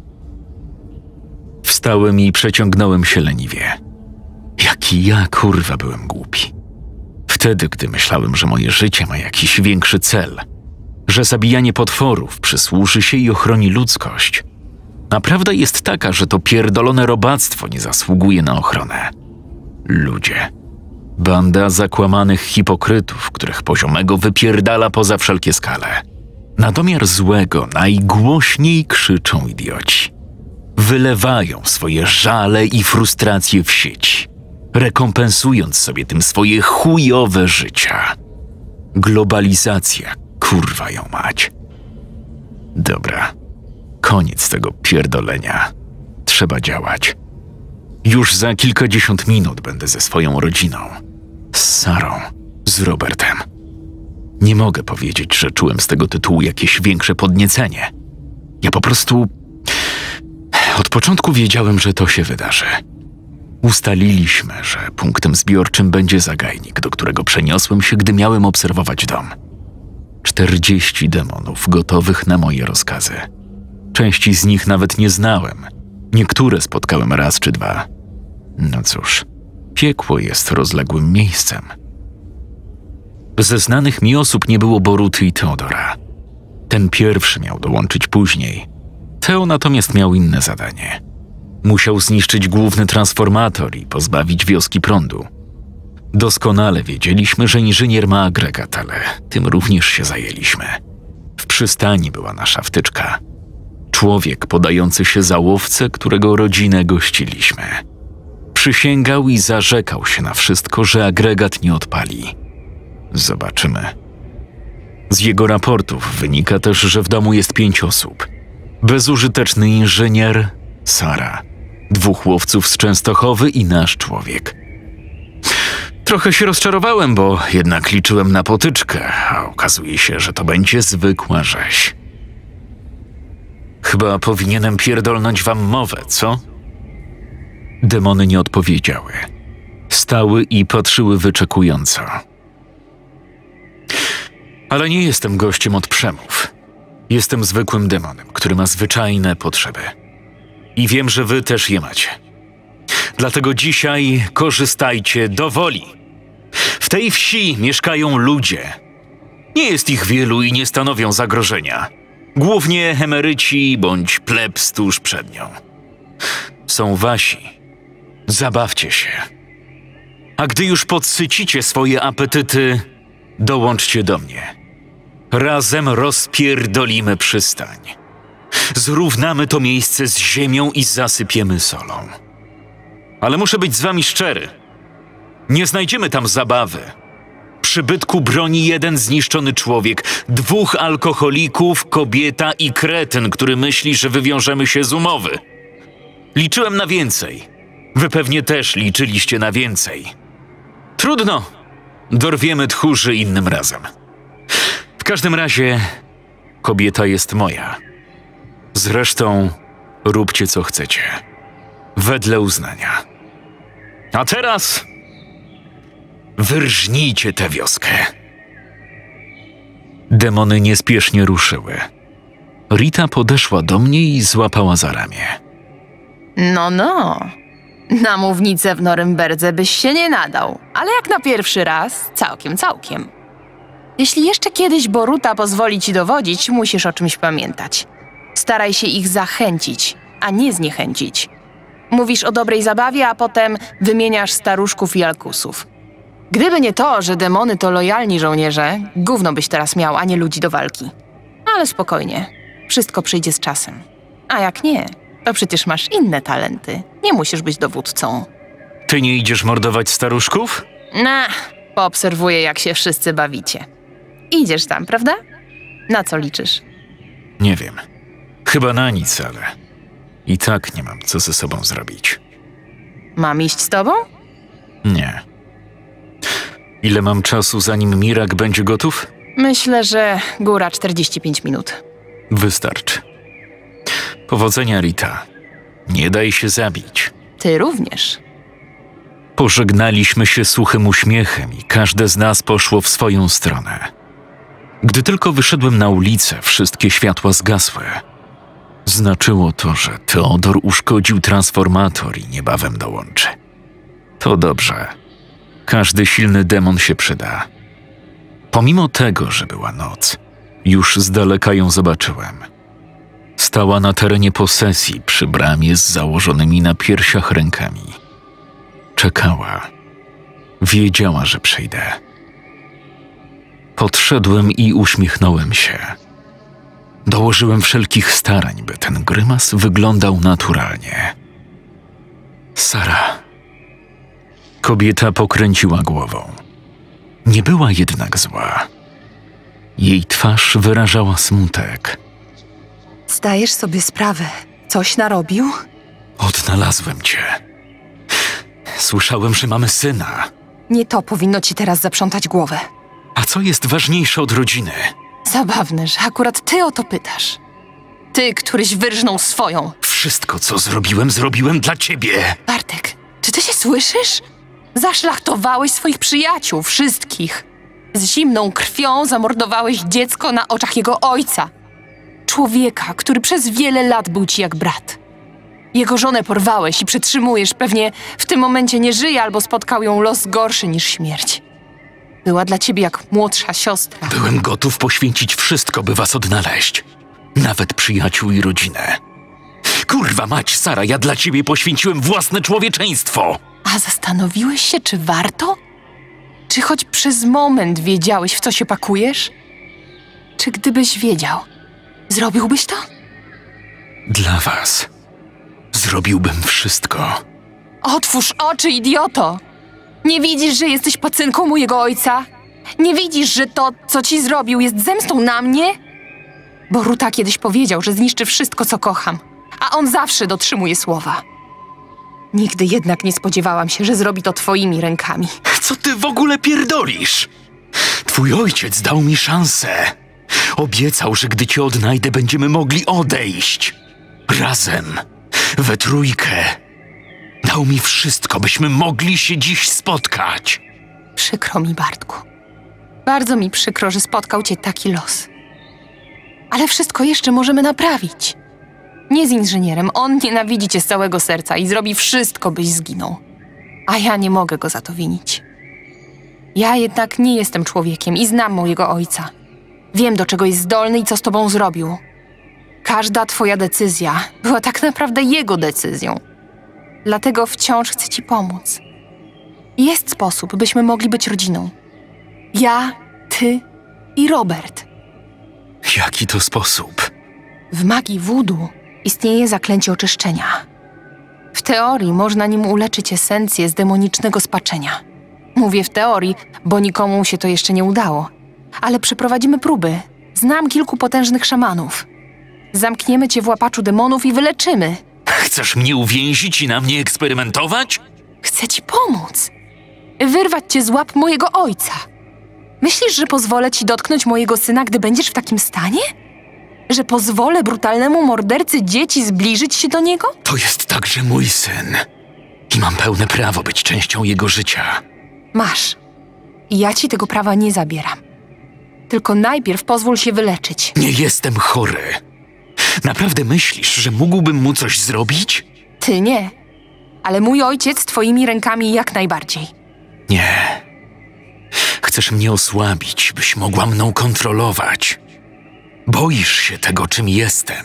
Wstałem i przeciągnąłem się leniwie. Jaki ja, kurwa, byłem głupi. Wtedy, gdy myślałem, że moje życie ma jakiś większy cel, że zabijanie potworów przysłuży się i ochroni ludzkość. A prawda jest taka, że to pierdolone robactwo nie zasługuje na ochronę. Ludzie. Banda zakłamanych hipokrytów, których poziomego wypierdala poza wszelkie skale. Na domiar złego najgłośniej krzyczą idioci. Wylewają swoje żale i frustracje w sieć, rekompensując sobie tym swoje chujowe życia. Globalizacja, kurwa ją mać. Dobra, koniec tego pierdolenia. Trzeba działać. Już za kilkadziesiąt minut będę ze swoją rodziną. Z Sarą, z Robertem. Nie mogę powiedzieć, że czułem z tego tytułu jakieś większe podniecenie. Ja po prostu... Od początku wiedziałem, że to się wydarzy. Ustaliliśmy, że punktem zbiorczym będzie zagajnik, do którego przeniosłem się, gdy miałem obserwować dom. Czterdzieści demonów gotowych na moje rozkazy. Części z nich nawet nie znałem. Niektóre spotkałem raz czy dwa. No cóż, piekło jest rozległym miejscem. Ze znanych mi osób nie było Boruty i Teodora. Ten pierwszy miał dołączyć później. Teo natomiast miał inne zadanie. Musiał zniszczyć główny transformator i pozbawić wioski prądu. Doskonale wiedzieliśmy, że inżynier ma agregat, ale tym również się zajęliśmy. W przystani była nasza wtyczka. Człowiek podający się za łowcę, którego rodzinę gościliśmy. Przysięgał i zarzekał się na wszystko, że agregat nie odpali. Zobaczymy. Z jego raportów wynika też, że w domu jest pięć osób. Bezużyteczny inżynier, Sara, dwóch łowców z Częstochowy i nasz człowiek. Trochę się rozczarowałem, bo jednak liczyłem na potyczkę, a okazuje się, że to będzie zwykła rzeź. Chyba powinienem pierdolnąć wam mowę, co? Demony nie odpowiedziały. Stały i patrzyły wyczekująco. Ale nie jestem gościem od przemów. Jestem zwykłym demonem, który ma zwyczajne potrzeby. I wiem, że wy też je macie. Dlatego dzisiaj korzystajcie do woli. W tej wsi mieszkają ludzie. Nie jest ich wielu i nie stanowią zagrożenia. Głównie emeryci bądź plebs tuż przed nią. Są wasi. Zabawcie się. A gdy już podsycicie swoje apetyty, dołączcie do mnie. Razem rozpierdolimy przystań. Zrównamy to miejsce z ziemią i zasypiemy solą. Ale muszę być z wami szczery. Nie znajdziemy tam zabawy. Przybytku broni jeden zniszczony człowiek, dwóch alkoholików, kobieta i kretyn, który myśli, że wywiążemy się z umowy. Liczyłem na więcej. Wy pewnie też liczyliście na więcej. Trudno. Dorwiemy tchórzy innym razem. W każdym razie kobieta jest moja. Zresztą róbcie co chcecie. Wedle uznania. A teraz wyrżnijcie tę wioskę. Demony niespiesznie ruszyły. Rita podeszła do mnie i złapała za ramię. No, no. Na mównicę w Norymberdze byś się nie nadał, ale jak na pierwszy raz, całkiem, całkiem. Jeśli jeszcze kiedyś Boruta pozwoli ci dowodzić, musisz o czymś pamiętać. Staraj się ich zachęcić, a nie zniechęcić. Mówisz o dobrej zabawie, a potem wymieniasz staruszków i alkusów. Gdyby nie to, że demony to lojalni żołnierze, gówno byś teraz miał, a nie ludzi do walki. Ale spokojnie, wszystko przyjdzie z czasem. A jak nie, to przecież masz inne talenty. Nie musisz być dowódcą. Ty nie idziesz mordować staruszków? Na, poobserwuję, jak się wszyscy bawicie. Idziesz tam, prawda? Na co liczysz? Nie wiem. Chyba na nic, ale i tak nie mam co ze sobą zrobić. Mam iść z tobą? Nie. Ile mam czasu, zanim Mirak będzie gotów? Myślę, że góra czterdzieści pięć minut. Wystarczy. Powodzenia, Rita. Nie daj się zabić. Ty również. Pożegnaliśmy się suchym uśmiechem i każde z nas poszło w swoją stronę. Gdy tylko wyszedłem na ulicę, wszystkie światła zgasły. Znaczyło to, że Teodor uszkodził transformator i niebawem dołączy. To dobrze. Każdy silny demon się przyda. Pomimo tego, że była noc, już z daleka ją zobaczyłem. Stała na terenie posesji przy bramie z założonymi na piersiach rękami. Czekała. Wiedziała, że przyjdę. Podszedłem i uśmiechnąłem się. Dołożyłem wszelkich starań, by ten grymas wyglądał naturalnie. Sara. Kobieta pokręciła głową. Nie była jednak zła. Jej twarz wyrażała smutek. Zdajesz sobie sprawę, coś narobił? Odnalazłem cię. Słyszałem, że mamy syna. Nie to powinno ci teraz zaprzątać głowę. A co jest ważniejsze od rodziny? Zabawne, że akurat ty o to pytasz. Ty, któryś wyrżnął swoją. Wszystko, co zrobiłem, zrobiłem dla ciebie. Bartek, czy ty się słyszysz? Zaszlachtowałeś swoich przyjaciół, wszystkich. Z zimną krwią zamordowałeś dziecko na oczach jego ojca. Człowieka, który przez wiele lat był ci jak brat. Jego żonę porwałeś i przetrzymujesz, pewnie w tym momencie nie żyje albo spotkał ją los gorszy niż śmierć. Była dla ciebie jak młodsza siostra. Byłem gotów poświęcić wszystko, by was odnaleźć. Nawet przyjaciół i rodzinę. Kurwa mać, Sara, ja dla ciebie poświęciłem własne człowieczeństwo. A zastanowiłeś się, czy warto? Czy choć przez moment wiedziałeś, w co się pakujesz? Czy gdybyś wiedział, zrobiłbyś to? Dla was zrobiłbym wszystko. Otwórz oczy, idioto! Nie widzisz, że jesteś pacynką mojego ojca? Nie widzisz, że to, co ci zrobił, jest zemstą na mnie? Bo Ruta kiedyś powiedział, że zniszczy wszystko, co kocham, a on zawsze dotrzymuje słowa. Nigdy jednak nie spodziewałam się, że zrobi to twoimi rękami. Co ty w ogóle pierdolisz? Twój ojciec dał mi szansę. Obiecał, że gdy cię odnajdę, będziemy mogli odejść. Razem. We trójkę. Dał mi wszystko, byśmy mogli się dziś spotkać. Przykro mi, Bartku. Bardzo mi przykro, że spotkał cię taki los. Ale wszystko jeszcze możemy naprawić. Nie z inżynierem. On nienawidzi cię z całego serca i zrobi wszystko, byś zginął. A ja nie mogę go za to winić. Ja jednak nie jestem człowiekiem i znam mojego ojca. Wiem, do czego jest zdolny i co z tobą zrobił. Każda twoja decyzja była tak naprawdę jego decyzją. Dlatego wciąż chcę ci pomóc. Jest sposób, byśmy mogli być rodziną. Ja, ty i Robert. Jaki to sposób? W magii voodoo istnieje zaklęcie oczyszczenia. W teorii można nim uleczyć esencję z demonicznego spaczenia. Mówię w teorii, bo nikomu się to jeszcze nie udało. Ale przeprowadzimy próby. Znam kilku potężnych szamanów. Zamkniemy cię w łapaczu demonów i wyleczymy. Chcesz mnie uwięzić i na mnie eksperymentować? Chcę ci pomóc. Wyrwać cię z łap mojego ojca. Myślisz, że pozwolę ci dotknąć mojego syna, gdy będziesz w takim stanie? Że pozwolę brutalnemu mordercy dzieci zbliżyć się do niego? To jest także mój syn. I mam pełne prawo być częścią jego życia. Masz. I ja ci tego prawa nie zabieram. Tylko najpierw pozwól się wyleczyć. Nie jestem chory. Naprawdę myślisz, że mógłbym mu coś zrobić? Ty nie. Ale mój ojciec twoimi rękami jak najbardziej. Nie. Chcesz mnie osłabić, byś mogła mną kontrolować. Boisz się tego, czym jestem.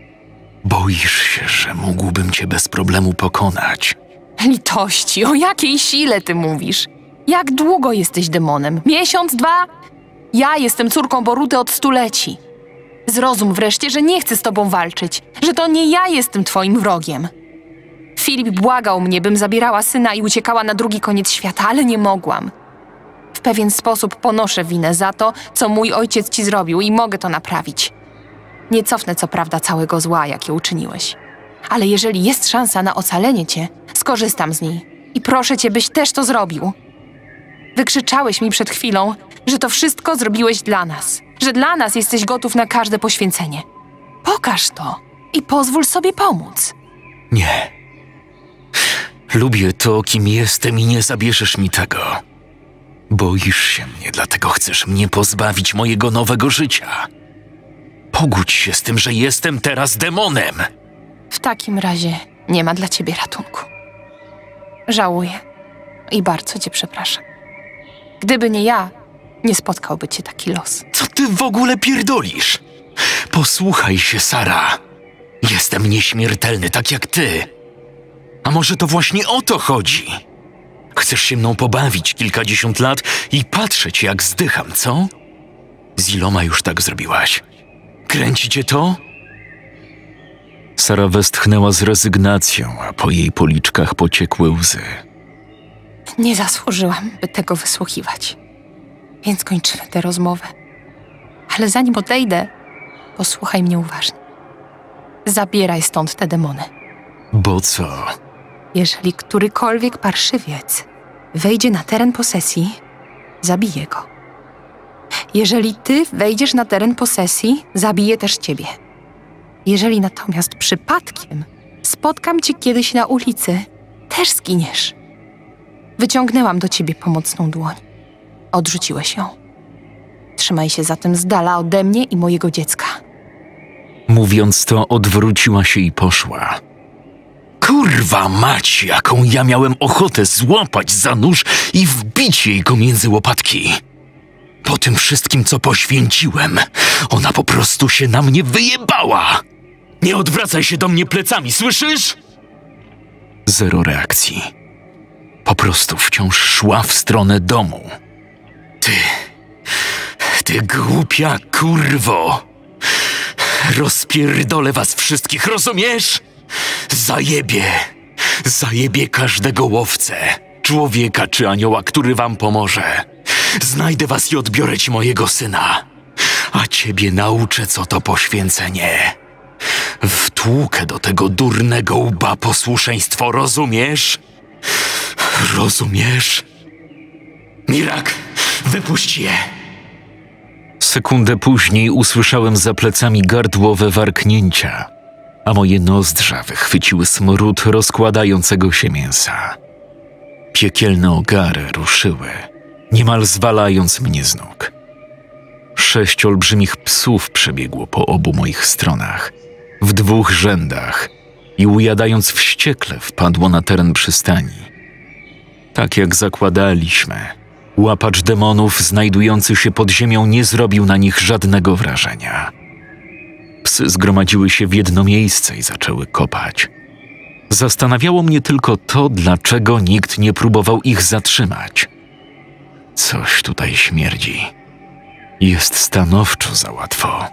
Boisz się, że mógłbym cię bez problemu pokonać. Litości, o jakiej sile ty mówisz? Jak długo jesteś demonem? Miesiąc, dwa? Ja jestem córką Boruty od stuleci. Zrozum wreszcie, że nie chcę z tobą walczyć, że to nie ja jestem twoim wrogiem. Filip błagał mnie, bym zabierała syna i uciekała na drugi koniec świata, ale nie mogłam. W pewien sposób ponoszę winę za to, co mój ojciec ci zrobił i mogę to naprawić. Nie cofnę co prawda całego zła, jakie uczyniłeś. Ale jeżeli jest szansa na ocalenie cię, skorzystam z niej. I proszę cię, byś też to zrobił. Wykrzyczałeś mi przed chwilą, że to wszystko zrobiłeś dla nas. Że dla nas jesteś gotów na każde poświęcenie. Pokaż to i pozwól sobie pomóc. Nie. Lubię to, kim jestem i nie zabierzesz mi tego. Boisz się mnie, dlatego chcesz mnie pozbawić mojego nowego życia. Pogódź się z tym, że jestem teraz demonem. W takim razie nie ma dla ciebie ratunku. Żałuję i bardzo cię przepraszam. Gdyby nie ja, nie spotkałby cię taki los. Co ty w ogóle pierdolisz? Posłuchaj się, Sara. Jestem nieśmiertelny, tak jak ty. A może to właśnie o to chodzi? Chcesz się mną pobawić kilkadziesiąt lat i patrzeć, jak zdycham, co? Z iloma już tak zrobiłaś? Kręci cię to? Sara westchnęła z rezygnacją, a po jej policzkach pociekły łzy. Nie zasłużyłam, by tego wysłuchiwać. Więc kończymy tę rozmowę. Ale zanim odejdę, posłuchaj mnie uważnie. Zabieraj stąd te demony. Bo co? Jeżeli którykolwiek parszywiec wejdzie na teren posesji, zabiję go. Jeżeli ty wejdziesz na teren posesji, zabiję też ciebie. Jeżeli natomiast przypadkiem spotkam cię kiedyś na ulicy, też zginiesz. Wyciągnęłam do ciebie pomocną dłoń. Odrzuciłeś ją. Trzymaj się zatem z dala ode mnie i mojego dziecka. Mówiąc to, odwróciła się i poszła. Kurwa mać, jaką ja miałem ochotę złapać za nóż i wbić jej go między łopatki. Po tym wszystkim, co poświęciłem, ona po prostu się na mnie wyjebała. Nie odwracaj się do mnie plecami, słyszysz? Zero reakcji. Po prostu wciąż szła w stronę domu. Ty, ty głupia kurwo. Rozpierdolę was wszystkich, rozumiesz? Zajebie, zajebie każdego łowcę, człowieka czy anioła, który wam pomoże. Znajdę was i odbiorę ci mojego syna. A ciebie nauczę, co to poświęcenie. Wtłukę do tego durnego łba posłuszeństwo, rozumiesz? Rozumiesz? Mirak, wypuść je! Sekundę później usłyszałem za plecami gardłowe warknięcia, a moje nozdrza wychwyciły smród rozkładającego się mięsa. Piekielne ogary ruszyły, niemal zwalając mnie z nóg. Sześć olbrzymich psów przebiegło po obu moich stronach, w dwóch rzędach i ujadając wściekle wpadło na teren przystani. Tak jak zakładaliśmy, łapacz demonów znajdujący się pod ziemią nie zrobił na nich żadnego wrażenia. Psy zgromadziły się w jedno miejsce i zaczęły kopać. Zastanawiało mnie tylko to, dlaczego nikt nie próbował ich zatrzymać. Coś tutaj śmierdzi. Jest stanowczo za łatwo.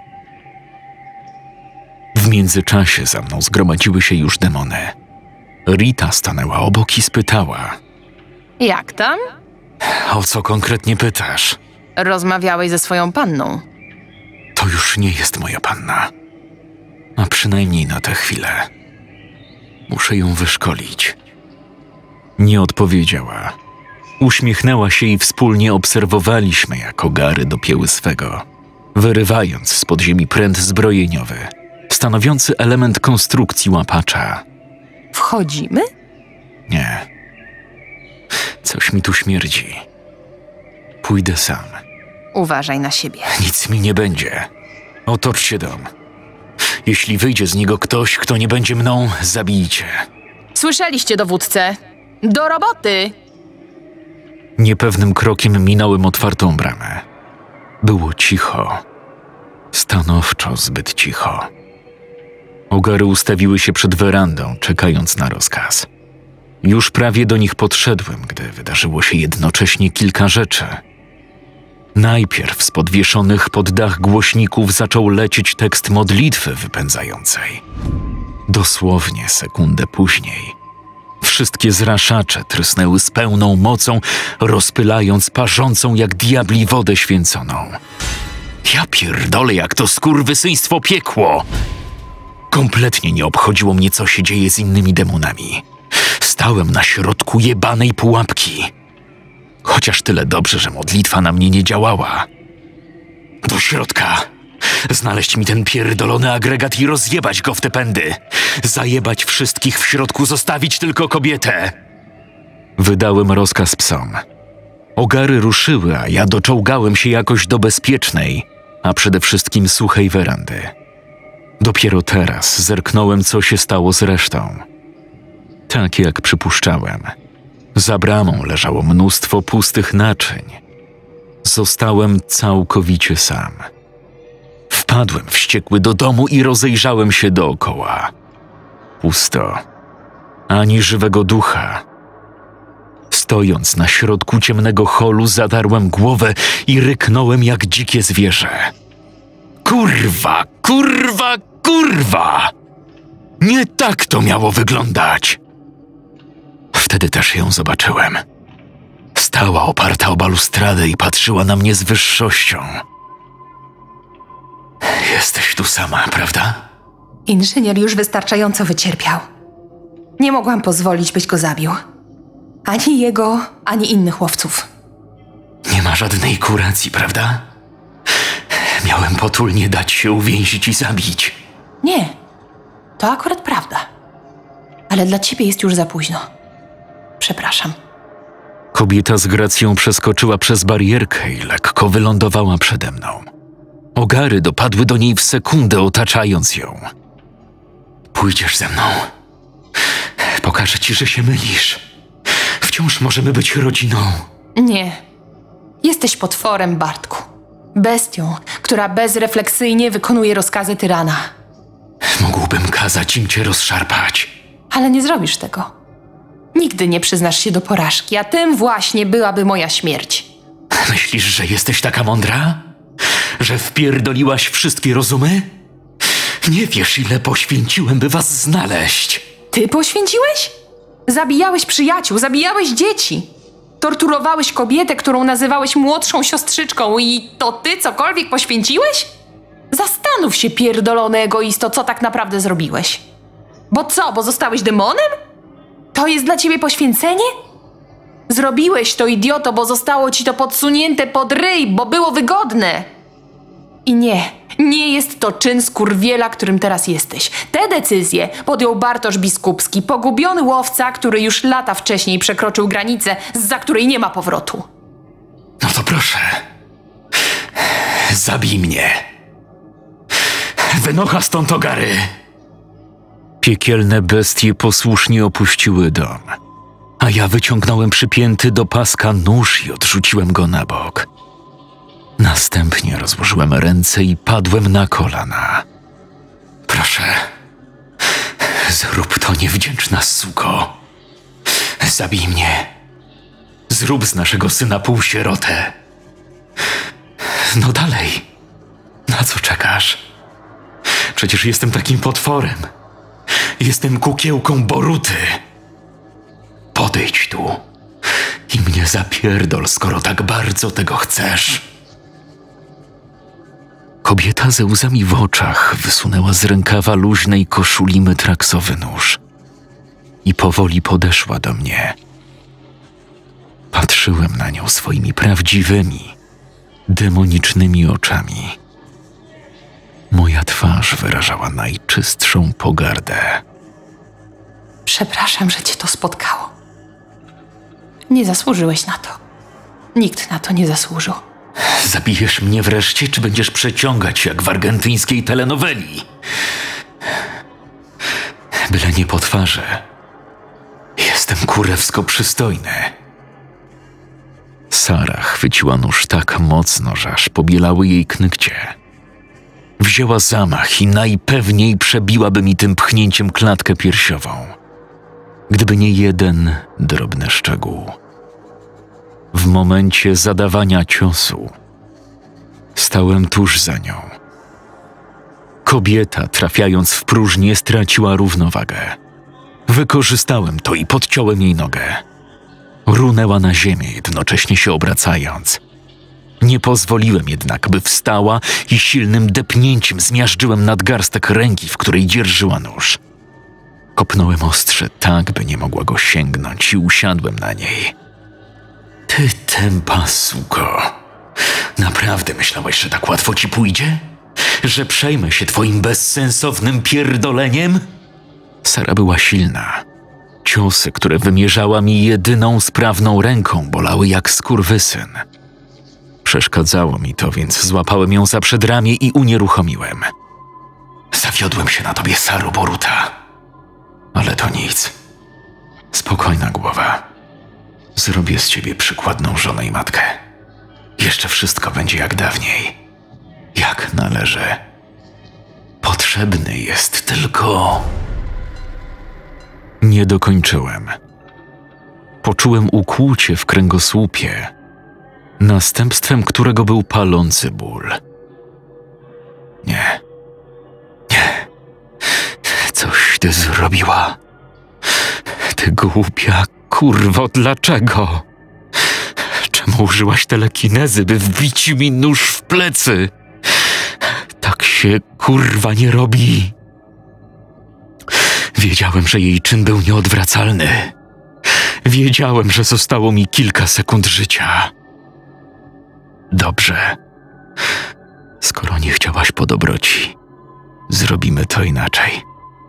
W międzyczasie za mną zgromadziły się już demony. Rita stanęła obok i spytała. Jak tam? O co konkretnie pytasz? Rozmawiałeś ze swoją panną. To już nie jest moja panna. A przynajmniej na tę chwilę. Muszę ją wyszkolić. Nie odpowiedziała. Uśmiechnęła się i wspólnie obserwowaliśmy, jak ogary dopięły swego, wyrywając z podziemi pręt zbrojeniowy, stanowiący element konstrukcji łapacza. Wchodzimy? Nie. Coś mi tu śmierdzi. Pójdę sam. Uważaj na siebie. Nic mi nie będzie. Otoczcie dom. Jeśli wyjdzie z niego ktoś, kto nie będzie mną, zabijcie. Słyszeliście, dowódcę? Do roboty! Niepewnym krokiem minąłem otwartą bramę. Było cicho. Stanowczo zbyt cicho. Ogary ustawiły się przed werandą, czekając na rozkaz. Już prawie do nich podszedłem, gdy wydarzyło się jednocześnie kilka rzeczy. Najpierw z podwieszonych pod dach głośników zaczął lecieć tekst modlitwy wypędzającej. Dosłownie sekundę później wszystkie zraszacze trysnęły z pełną mocą, rozpylając parzącą jak diabli wodę święconą. Ja pierdolę, jak to skurwysyństwo piekło! Kompletnie nie obchodziło mnie, co się dzieje z innymi demonami. Stałem na środku jebanej pułapki. Chociaż tyle dobrze, że modlitwa na mnie nie działała. Do środka! Znaleźć mi ten pierdolony agregat i rozjebać go w te pędy. Zajebać wszystkich w środku, zostawić tylko kobietę. Wydałem rozkaz psom. Ogary ruszyły, a ja doczołgałem się jakoś do bezpiecznej, a przede wszystkim suchej werandy. Dopiero teraz zerknąłem, co się stało z resztą. Tak jak przypuszczałem. Za bramą leżało mnóstwo pustych naczyń. Zostałem całkowicie sam. Wpadłem wściekły do domu i rozejrzałem się dookoła. Pusto. Ani żywego ducha. Stojąc na środku ciemnego holu, zadarłem głowę i ryknąłem jak dzikie zwierzę. Kurwa, kurwa, kurwa! Nie tak to miało wyglądać! Wtedy też ją zobaczyłem. Stała oparta o balustradę i patrzyła na mnie z wyższością. Jesteś tu sama, prawda? Inżynier już wystarczająco wycierpiał. Nie mogłam pozwolić, byś go zabił. Ani jego, ani innych łowców. Nie ma żadnej kuracji, prawda? Miałem potulnie dać się uwięzić i zabić. Nie, to akurat prawda. Ale dla ciebie jest już za późno. Przepraszam. Kobieta z gracją przeskoczyła przez barierkę i lekko wylądowała przede mną. Ogary dopadły do niej w sekundę, otaczając ją. Pójdziesz ze mną. Pokażę ci, że się mylisz. Wciąż możemy być rodziną. Nie. Jesteś potworem, Bartku. Bestią, która bezrefleksyjnie wykonuje rozkazy tyrana. Mógłbym kazać im cię rozszarpać. Ale nie zrobisz tego. Nigdy nie przyznasz się do porażki, a tym właśnie byłaby moja śmierć. Myślisz, że jesteś taka mądra? Że wpierdoliłaś wszystkie rozumy? Nie wiesz, ile poświęciłem, by was znaleźć. Ty poświęciłeś? Zabijałeś przyjaciół, zabijałeś dzieci. Torturowałeś kobietę, którą nazywałeś młodszą siostrzyczką i to ty cokolwiek poświęciłeś? Zastanów się, pierdolony egoisto, co tak naprawdę zrobiłeś. Bo co, bo zostałeś demonem? To jest dla ciebie poświęcenie? Zrobiłeś to, idioto, bo zostało ci to podsunięte pod ryj, bo było wygodne. I nie, nie jest to czyn skurwiela, którym teraz jesteś. Te decyzje podjął Bartosz Biskupski, pogubiony łowca, który już lata wcześniej przekroczył granicę, zza której nie ma powrotu. No to proszę. Zabij mnie. Wynocha stąd, ogary. Piekielne bestie posłusznie opuściły dom, a ja wyciągnąłem przypięty do paska nóż i odrzuciłem go na bok. Następnie rozłożyłem ręce i padłem na kolana. Proszę, zrób to, niewdzięczna suko. Zabij mnie. Zrób z naszego syna półsierotę. No dalej. Na co czekasz? Przecież jestem takim potworem. Jestem kukiełką Boruty. Podejdź tu i mnie zapierdol, skoro tak bardzo tego chcesz. Kobieta ze łzami w oczach wysunęła z rękawa luźnej koszuli mytraksowy nóż i powoli podeszła do mnie. Patrzyłem na nią swoimi prawdziwymi, demonicznymi oczami. Moja twarz wyrażała najczystszą pogardę. Przepraszam, że cię to spotkało. Nie zasłużyłeś na to. Nikt na to nie zasłużył. Zabijesz mnie wreszcie, czy będziesz przeciągać jak w argentyńskiej telenoweli? Byle nie po twarzy. Jestem kurewsko przystojny. Sara chwyciła nóż tak mocno, że aż pobielały jej knykcie. Wzięła zamach i najpewniej przebiłaby mi tym pchnięciem klatkę piersiową, gdyby nie jeden drobny szczegół. W momencie zadawania ciosu stałem tuż za nią. Kobieta, trafiając w próżnię, straciła równowagę. Wykorzystałem to i podciąłem jej nogę. Runęła na ziemię, jednocześnie się obracając. Nie pozwoliłem jednak, by wstała i silnym depnięciem zmiażdżyłem nadgarstek ręki, w której dzierżyła nóż. Kopnąłem ostrze tak, by nie mogła go sięgnąć i usiadłem na niej. Ty tępa suko. Naprawdę myślałeś, że tak łatwo ci pójdzie? Że przejmę się twoim bezsensownym pierdoleniem? Sara była silna, Ciosy, które wymierzała mi jedyną sprawną ręką, bolały jak skurwysyn. Przeszkadzało mi to, więc złapałem ją za przedramię i unieruchomiłem. Zawiodłem się na tobie, Saro Boruta. Ale to nic. Spokojna głowa. Zrobię z ciebie przykładną żonę i matkę. Jeszcze wszystko będzie jak dawniej. Jak należy. Potrzebny jest tylko... Nie dokończyłem. Poczułem ukłucie w kręgosłupie, następstwem którego był palący ból. Nie. Nie. Coś ty zrobiła. Ty głupia kurwo, dlaczego? Czemu użyłaś telekinezy, by wbić mi nóż w plecy? Tak się kurwa nie robi. Wiedziałem, że jej czyn był nieodwracalny. Wiedziałem, że zostało mi kilka sekund życia. Dobrze. Skoro nie chciałaś po dobroci, zrobimy to inaczej.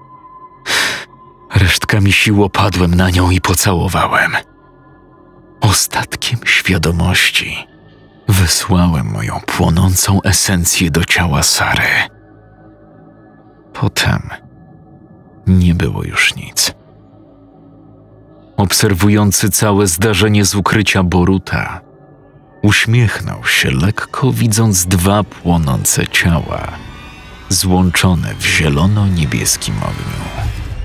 Resztkami sił opadłem na nią i pocałowałem. Ostatkiem świadomości wysłałem moją płonącą esencję do ciała Sary. Potem nie było już nic. Obserwujący całe zdarzenie z ukrycia Boruta, uśmiechnął się lekko, widząc dwa płonące ciała, złączone w zielono-niebieskim ogniu.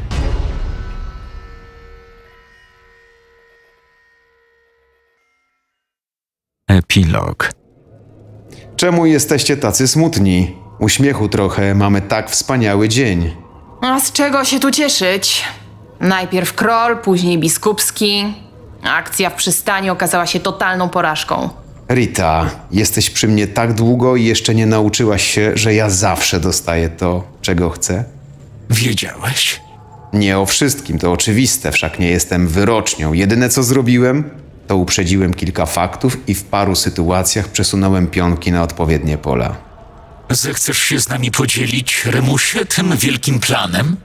Epilog. Czemu jesteście tacy smutni? Uśmiechu trochę, mamy tak wspaniały dzień. A z czego się tu cieszyć? Najpierw Kroll, później Biskupski. Akcja w przystani okazała się totalną porażką. Rita, jesteś przy mnie tak długo i jeszcze nie nauczyłaś się, że ja zawsze dostaję to, czego chcę? Wiedziałeś? Nie o wszystkim, to oczywiste, wszak nie jestem wyrocznią. Jedyne co zrobiłem, to uprzedziłem kilka faktów i w paru sytuacjach przesunąłem pionki na odpowiednie pola. Zechcesz się z nami podzielić, Remusie, tym wielkim planem?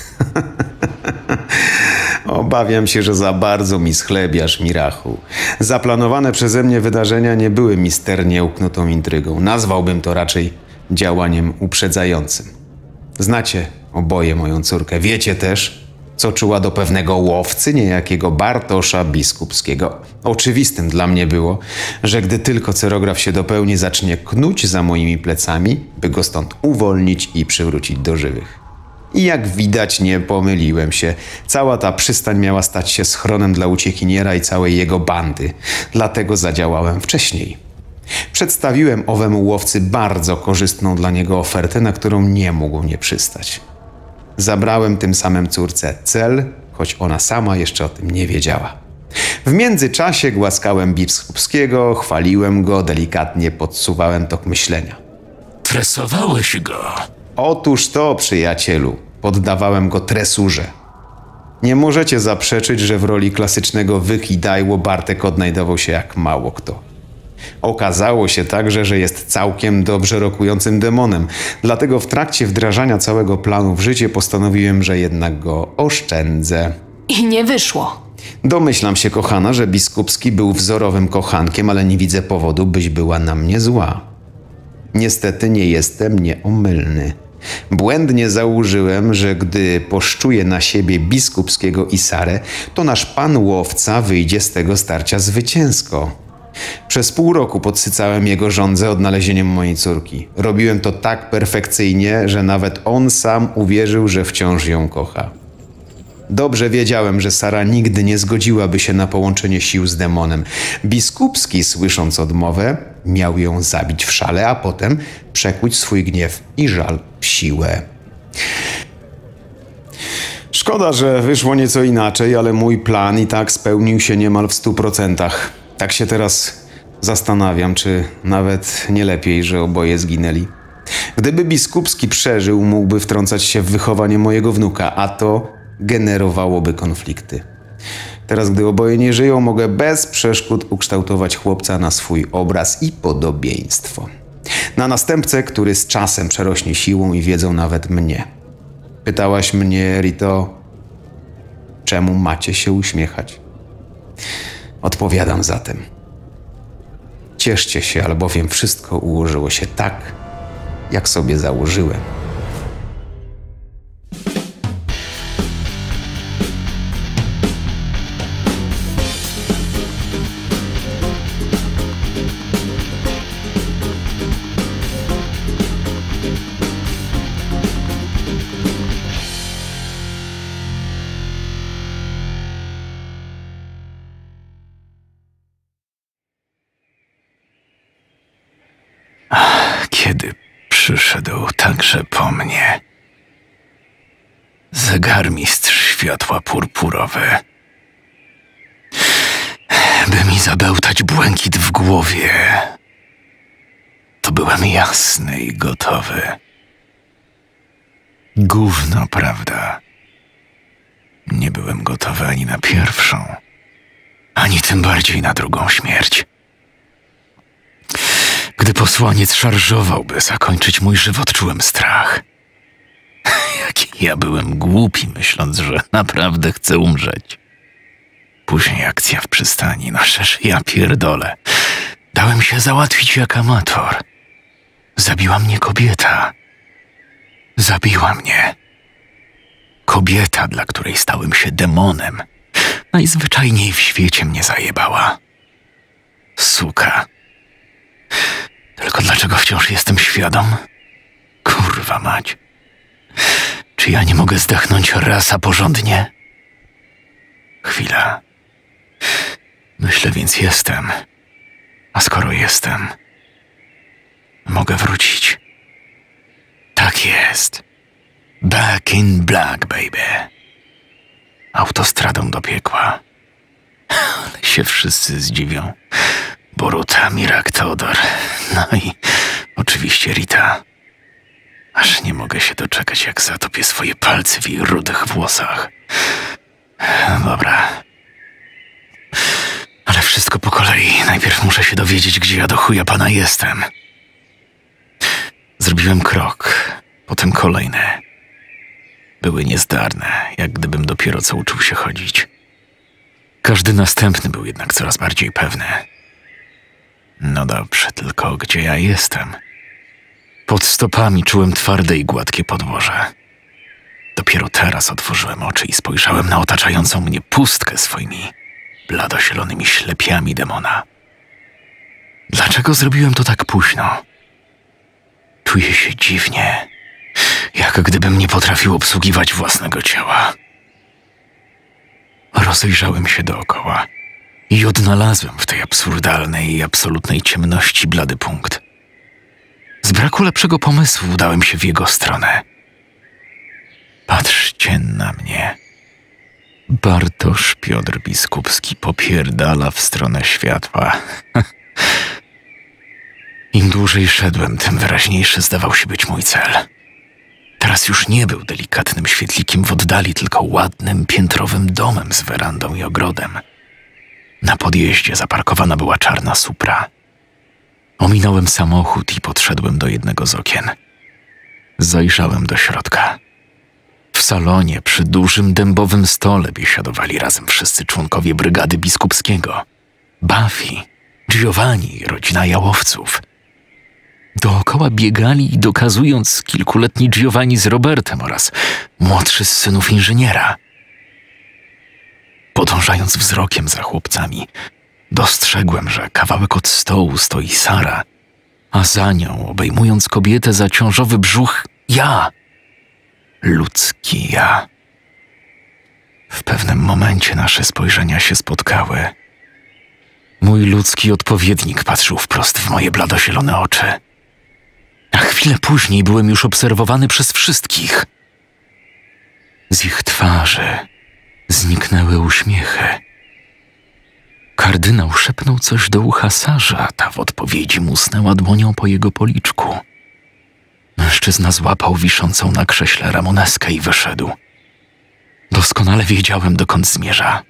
Obawiam się, że za bardzo mi schlebiasz, Mirachu. Zaplanowane przeze mnie wydarzenia nie były misternie uknutą intrygą. Nazwałbym to raczej działaniem uprzedzającym. Znacie oboje moją córkę. Wiecie też, co czuła do pewnego łowcy, niejakiego Bartosza Biskupskiego. Oczywistym dla mnie było, że gdy tylko cyrograf się dopełni, zacznie knuć za moimi plecami, by go stąd uwolnić i przywrócić do żywych. I jak widać, nie pomyliłem się. Cała ta przystań miała stać się schronem dla uciekiniera i całej jego bandy. Dlatego zadziałałem wcześniej. Przedstawiłem owemu łowcy bardzo korzystną dla niego ofertę, na którą nie mógł nie przystać. Zabrałem tym samym córce cel, choć ona sama jeszcze o tym nie wiedziała. W międzyczasie głaskałem Biskupskiego, chwaliłem go, delikatnie podsuwałem tok myślenia. Tresowałeś go. Otóż to, przyjacielu, poddawałem go tresurze. Nie możecie zaprzeczyć, że w roli klasycznego Wykidajło Bartek odnajdował się jak mało kto. Okazało się także, że jest całkiem dobrze rokującym demonem, dlatego w trakcie wdrażania całego planu w życie postanowiłem, że jednak go oszczędzę. I nie wyszło. Domyślam się, kochana, że Biskupski był wzorowym kochankiem, ale nie widzę powodu, byś była na mnie zła. Niestety nie jestem nieomylny. Błędnie założyłem, że gdy poszczuję na siebie Biskupskiego i Sarę, to nasz pan łowca wyjdzie z tego starcia zwycięsko. Przez pół roku podsycałem jego żądzę odnalezieniem mojej córki. Robiłem to tak perfekcyjnie, że nawet on sam uwierzył, że wciąż ją kocha. Dobrze wiedziałem, że Sara nigdy nie zgodziłaby się na połączenie sił z demonem. Biskupski, słysząc odmowę, miał ją zabić w szale, a potem przekuć swój gniew i żal w siłę. Szkoda, że wyszło nieco inaczej, ale mój plan i tak spełnił się niemal w stu procentach. Tak się teraz zastanawiam, czy nawet nie lepiej, że oboje zginęli. Gdyby Biskupski przeżył, mógłby wtrącać się w wychowanie mojego wnuka, a to generowałoby konflikty. Teraz, gdy oboje nie żyją, mogę bez przeszkód ukształtować chłopca na swój obraz i podobieństwo. Na następcę, który z czasem przerośnie siłą i wiedzą nawet mnie. Pytałaś mnie, Rito, Czemu macie się uśmiechać? Odpowiadam zatem. Cieszcie się, albowiem wszystko ułożyło się tak, jak sobie założyłem. Kiedy przyszedł także po mnie zegarmistrz światła purpurowy, by mi zabełtać błękit w głowie, to byłem jasny i gotowy. Gówno, prawda? Nie byłem gotowy ani na pierwszą, ani tym bardziej na drugą śmierć. Gdy posłaniec szarżował, by zakończyć mój żywot, czułem strach. Jaki ja byłem głupi, myśląc, że naprawdę chcę umrzeć. Później akcja w przystani, no przecież ja pierdolę. Dałem się załatwić jak amator. Zabiła mnie kobieta. Zabiła mnie. Kobieta, dla której stałem się demonem. Najzwyczajniej w świecie mnie zajebała. Suka. Tylko dlaczego wciąż jestem świadom? Kurwa mać. Czy ja nie mogę zdechnąć raz, a porządnie? Chwila. Myślę, więc jestem. A skoro jestem, mogę wrócić. Tak jest. Back in black, baby. Autostradą do piekła. Ale się wszyscy zdziwią. Boruta, Mirak, Teodor, no i oczywiście Rita. Aż nie mogę się doczekać, jak zatopię swoje palce w jej rudych włosach. No dobra. Ale wszystko po kolei. Najpierw muszę się dowiedzieć, gdzie ja do chuja pana jestem. Zrobiłem krok, potem kolejny. Były niezdarne, jak gdybym dopiero co uczył się chodzić. Każdy następny był jednak coraz bardziej pewny. No dobrze, tylko gdzie ja jestem? Pod stopami czułem twarde i gładkie podłoże. Dopiero teraz otworzyłem oczy i spojrzałem na otaczającą mnie pustkę swoimi bladozielonymi ślepiami demona. Dlaczego zrobiłem to tak późno? Czuję się dziwnie, jak gdybym nie potrafił obsługiwać własnego ciała. Rozejrzałem się dookoła i odnalazłem w tej absurdalnej i absolutnej ciemności blady punkt. Z braku lepszego pomysłu udałem się w jego stronę. Patrzcie na mnie. Bartosz Piotr Biskupski popierdala w stronę światła. Im dłużej szedłem, tym wyraźniejszy zdawał się być mój cel. Teraz już nie był delikatnym świetlikiem w oddali, tylko ładnym, piętrowym domem z werandą i ogrodem. Na podjeździe zaparkowana była czarna Supra. Ominąłem samochód i podszedłem do jednego z okien. Zajrzałem do środka. W salonie przy dużym dębowym stole biesiadowali razem wszyscy członkowie brygady Biskupskiego. Buffy, Giovanni i rodzina jałowców. Dookoła biegali, dokazując kilkuletni Giovanni z Robertem oraz młodszy z synów inżyniera. Podążając wzrokiem za chłopcami, dostrzegłem, że kawałek od stołu stoi Sara, a za nią, obejmując kobietę za ciążowy brzuch, ja. Ludzki ja. W pewnym momencie nasze spojrzenia się spotkały. Mój ludzki odpowiednik patrzył wprost w moje bladozielone oczy. A chwilę później byłem już obserwowany przez wszystkich. Z ich twarzy zniknęły uśmiechy. Kardynał szepnął coś do ucha Sarze, a ta w odpowiedzi musnęła dłonią po jego policzku. Mężczyzna złapał wiszącą na krześle ramoneskę i wyszedł. Doskonale wiedziałem, dokąd zmierza.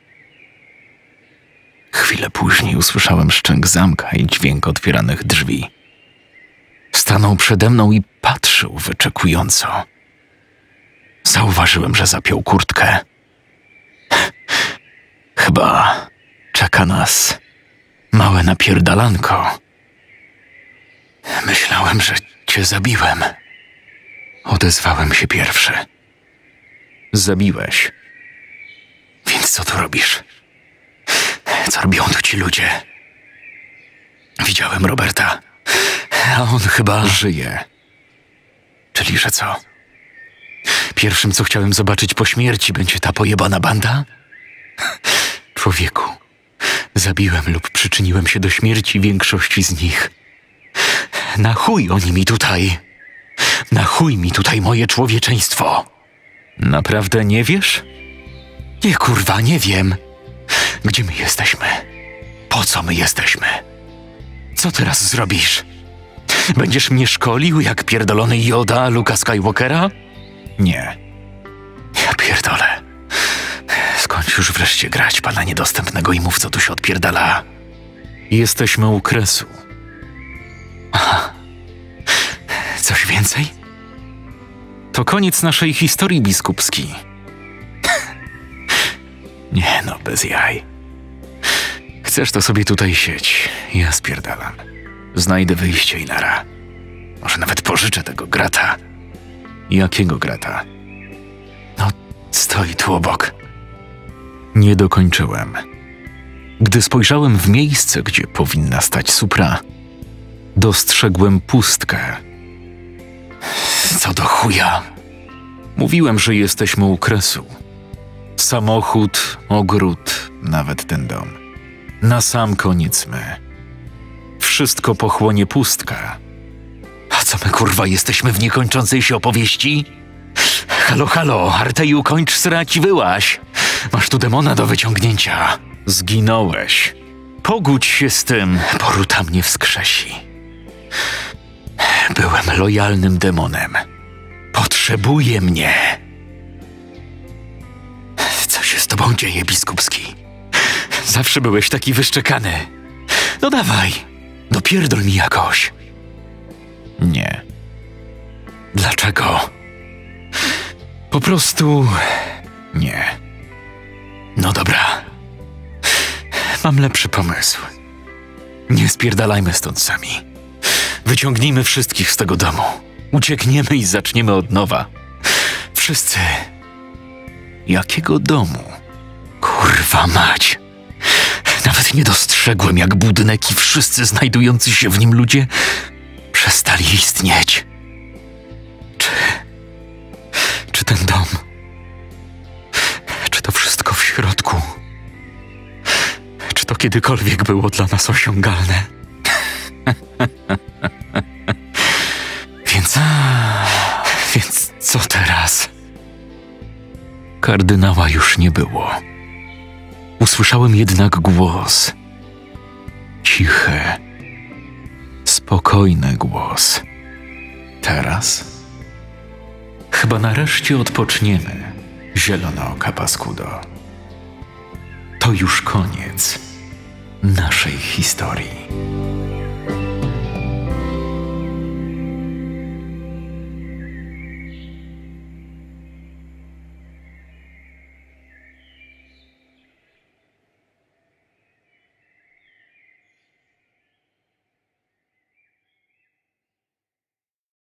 Chwilę później usłyszałem szczęk zamka i dźwięk otwieranych drzwi. Stanął przede mną i patrzył wyczekująco. Zauważyłem, że zapiął kurtkę. Chyba czeka nas małe napierdalanko. Myślałem, że cię zabiłem. Odezwałem się pierwszy. Zabiłeś. Więc co tu robisz? Co robią tu ci ludzie? Widziałem Roberta, a on chyba żyje. Czyli że co? Pierwszym, co chciałem zobaczyć po śmierci, będzie ta pojebana banda? Człowieku, zabiłem lub przyczyniłem się do śmierci większości z nich. Na chuj oni mi tutaj. Na chuj mi tutaj moje człowieczeństwo. Naprawdę nie wiesz? Nie, kurwa, nie wiem. Gdzie my jesteśmy? Po co my jesteśmy? Co teraz zrobisz? Będziesz mnie szkolił jak pierdolony Yoda Luka Skywalkera? Nie. Ja pierdolę. Skończ już wreszcie grać pana niedostępnego i mów, co tu się odpierdala. Jesteśmy u kresu. Aha. Coś więcej? To koniec naszej historii, biskupski. Nie no, bez jaj. Chcesz, to sobie tutaj siedź. Ja spierdalam. Znajdę wyjście i nara. Może nawet pożyczę tego grata. Jakiego grata? No, stoi tu obok. Nie dokończyłem. Gdy spojrzałem w miejsce, gdzie powinna stać Supra, dostrzegłem pustkę. Co do chuja? Mówiłem, że jesteśmy u kresu. Samochód, ogród, nawet ten dom. Na sam koniec my. Wszystko pochłonie pustka. A co my, kurwa, jesteśmy w niekończącej się opowieści? Halo, halo, Arteju, kończ srać i wyłaź. Masz tu demona do wyciągnięcia. Zginąłeś. Pogódź się z tym. Boruta mnie wskrzesi. Byłem lojalnym demonem. Potrzebuje mnie. Co się z tobą dzieje, biskupski? Zawsze byłeś taki wyszczekany. No dawaj, dopierdol mi jakoś. Nie. Dlaczego? Po prostu... nie. No dobra. Mam lepszy pomysł. Nie spierdalajmy stąd sami. Wyciągnijmy wszystkich z tego domu. Uciekniemy i zaczniemy od nowa. Wszyscy. Jakiego domu? Kurwa mać. Nawet nie dostrzegłem, jak budynek i wszyscy znajdujący się w nim ludzie przestali istnieć. Czy... Czy ten dom... Czy to wszystko w środku? Czy to kiedykolwiek było dla nas osiągalne? Więc... Więc co teraz? Kardynała już nie było. Usłyszałem jednak głos. Cichy, spokojny głos. Teraz? Chyba nareszcie odpoczniemy, zielonooka paskudo. To już koniec naszej historii.